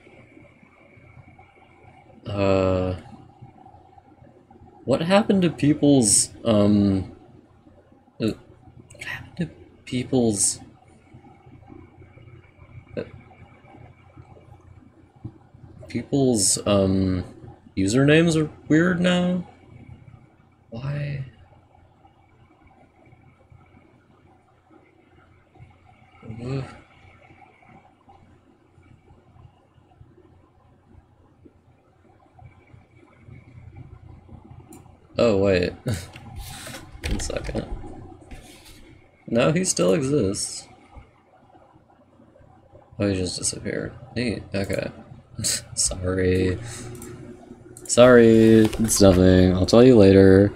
Uh... What happened to people's, um... Uh, what happened to people's... Uh, people's, um... usernames are weird now? Why? Ugh. Oh, wait. One second. No, he still exists. Oh, he just disappeared. Neat. Okay. Sorry. Sorry. It's nothing. I'll tell you later.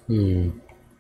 Hmm.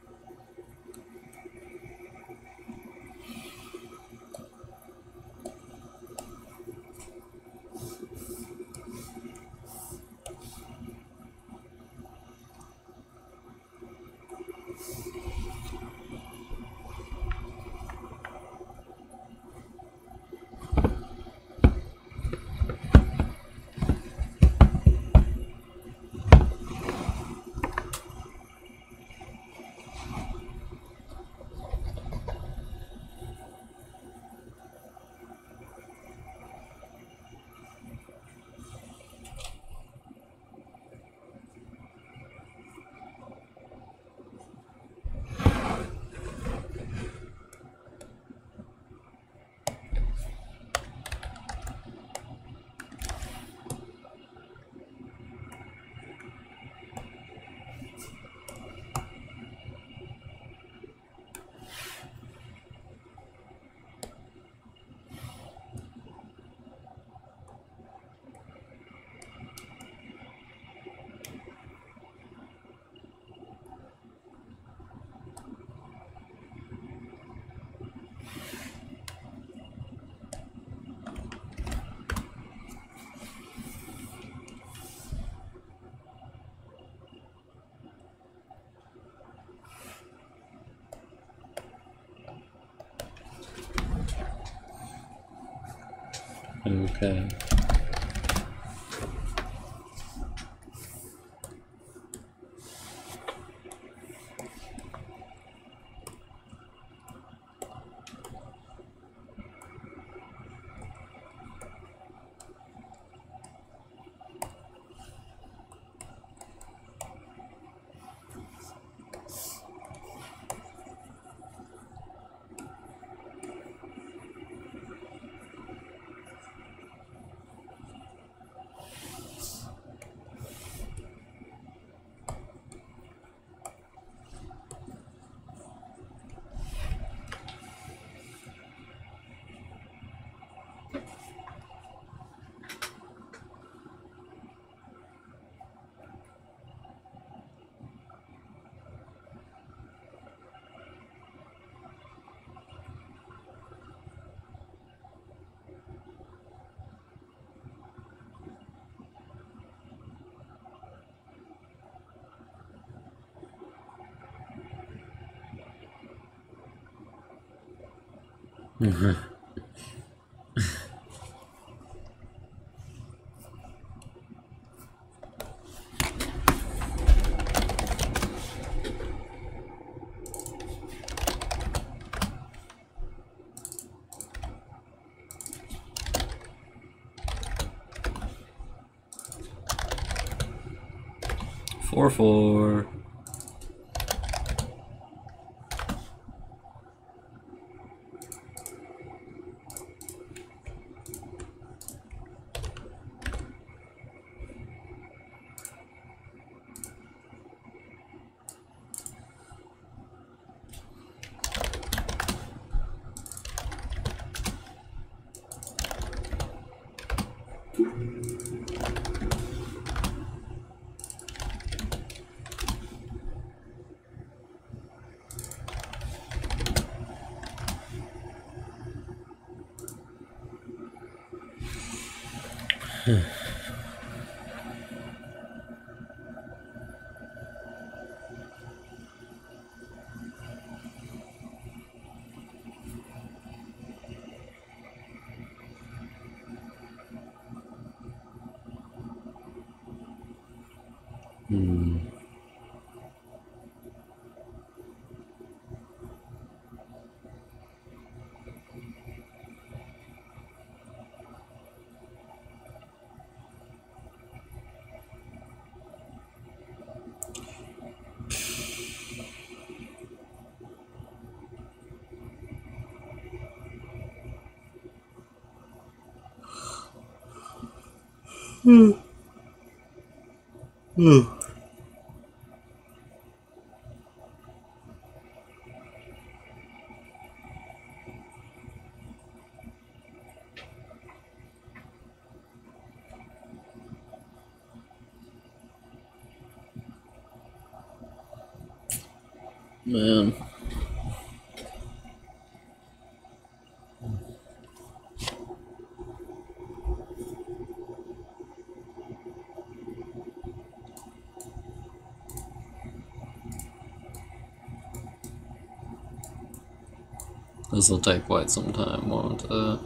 Okay. Four four. Hmm. Hmm. Hmm. Man. This will take quite some time, won't it?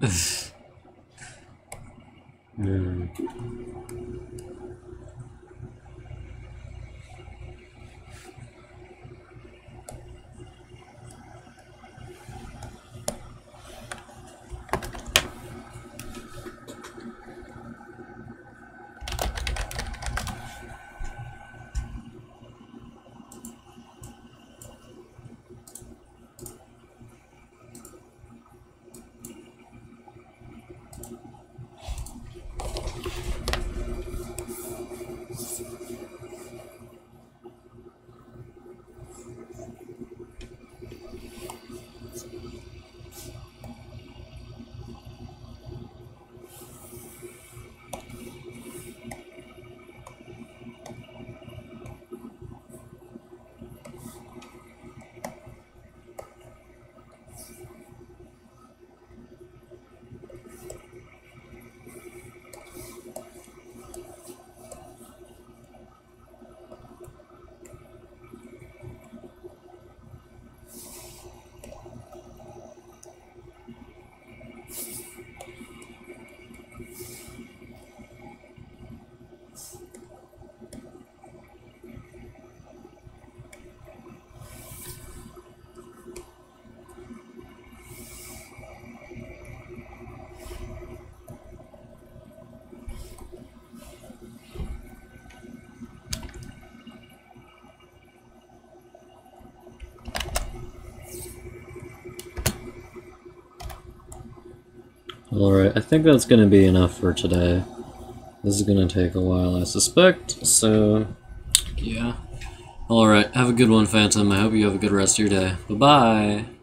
Hmm. Alright, I think that's gonna be enough for today. This is gonna take a while, I suspect, so yeah. Alright, have a good one, Phantom. I hope you have a good rest of your day. Bye-bye!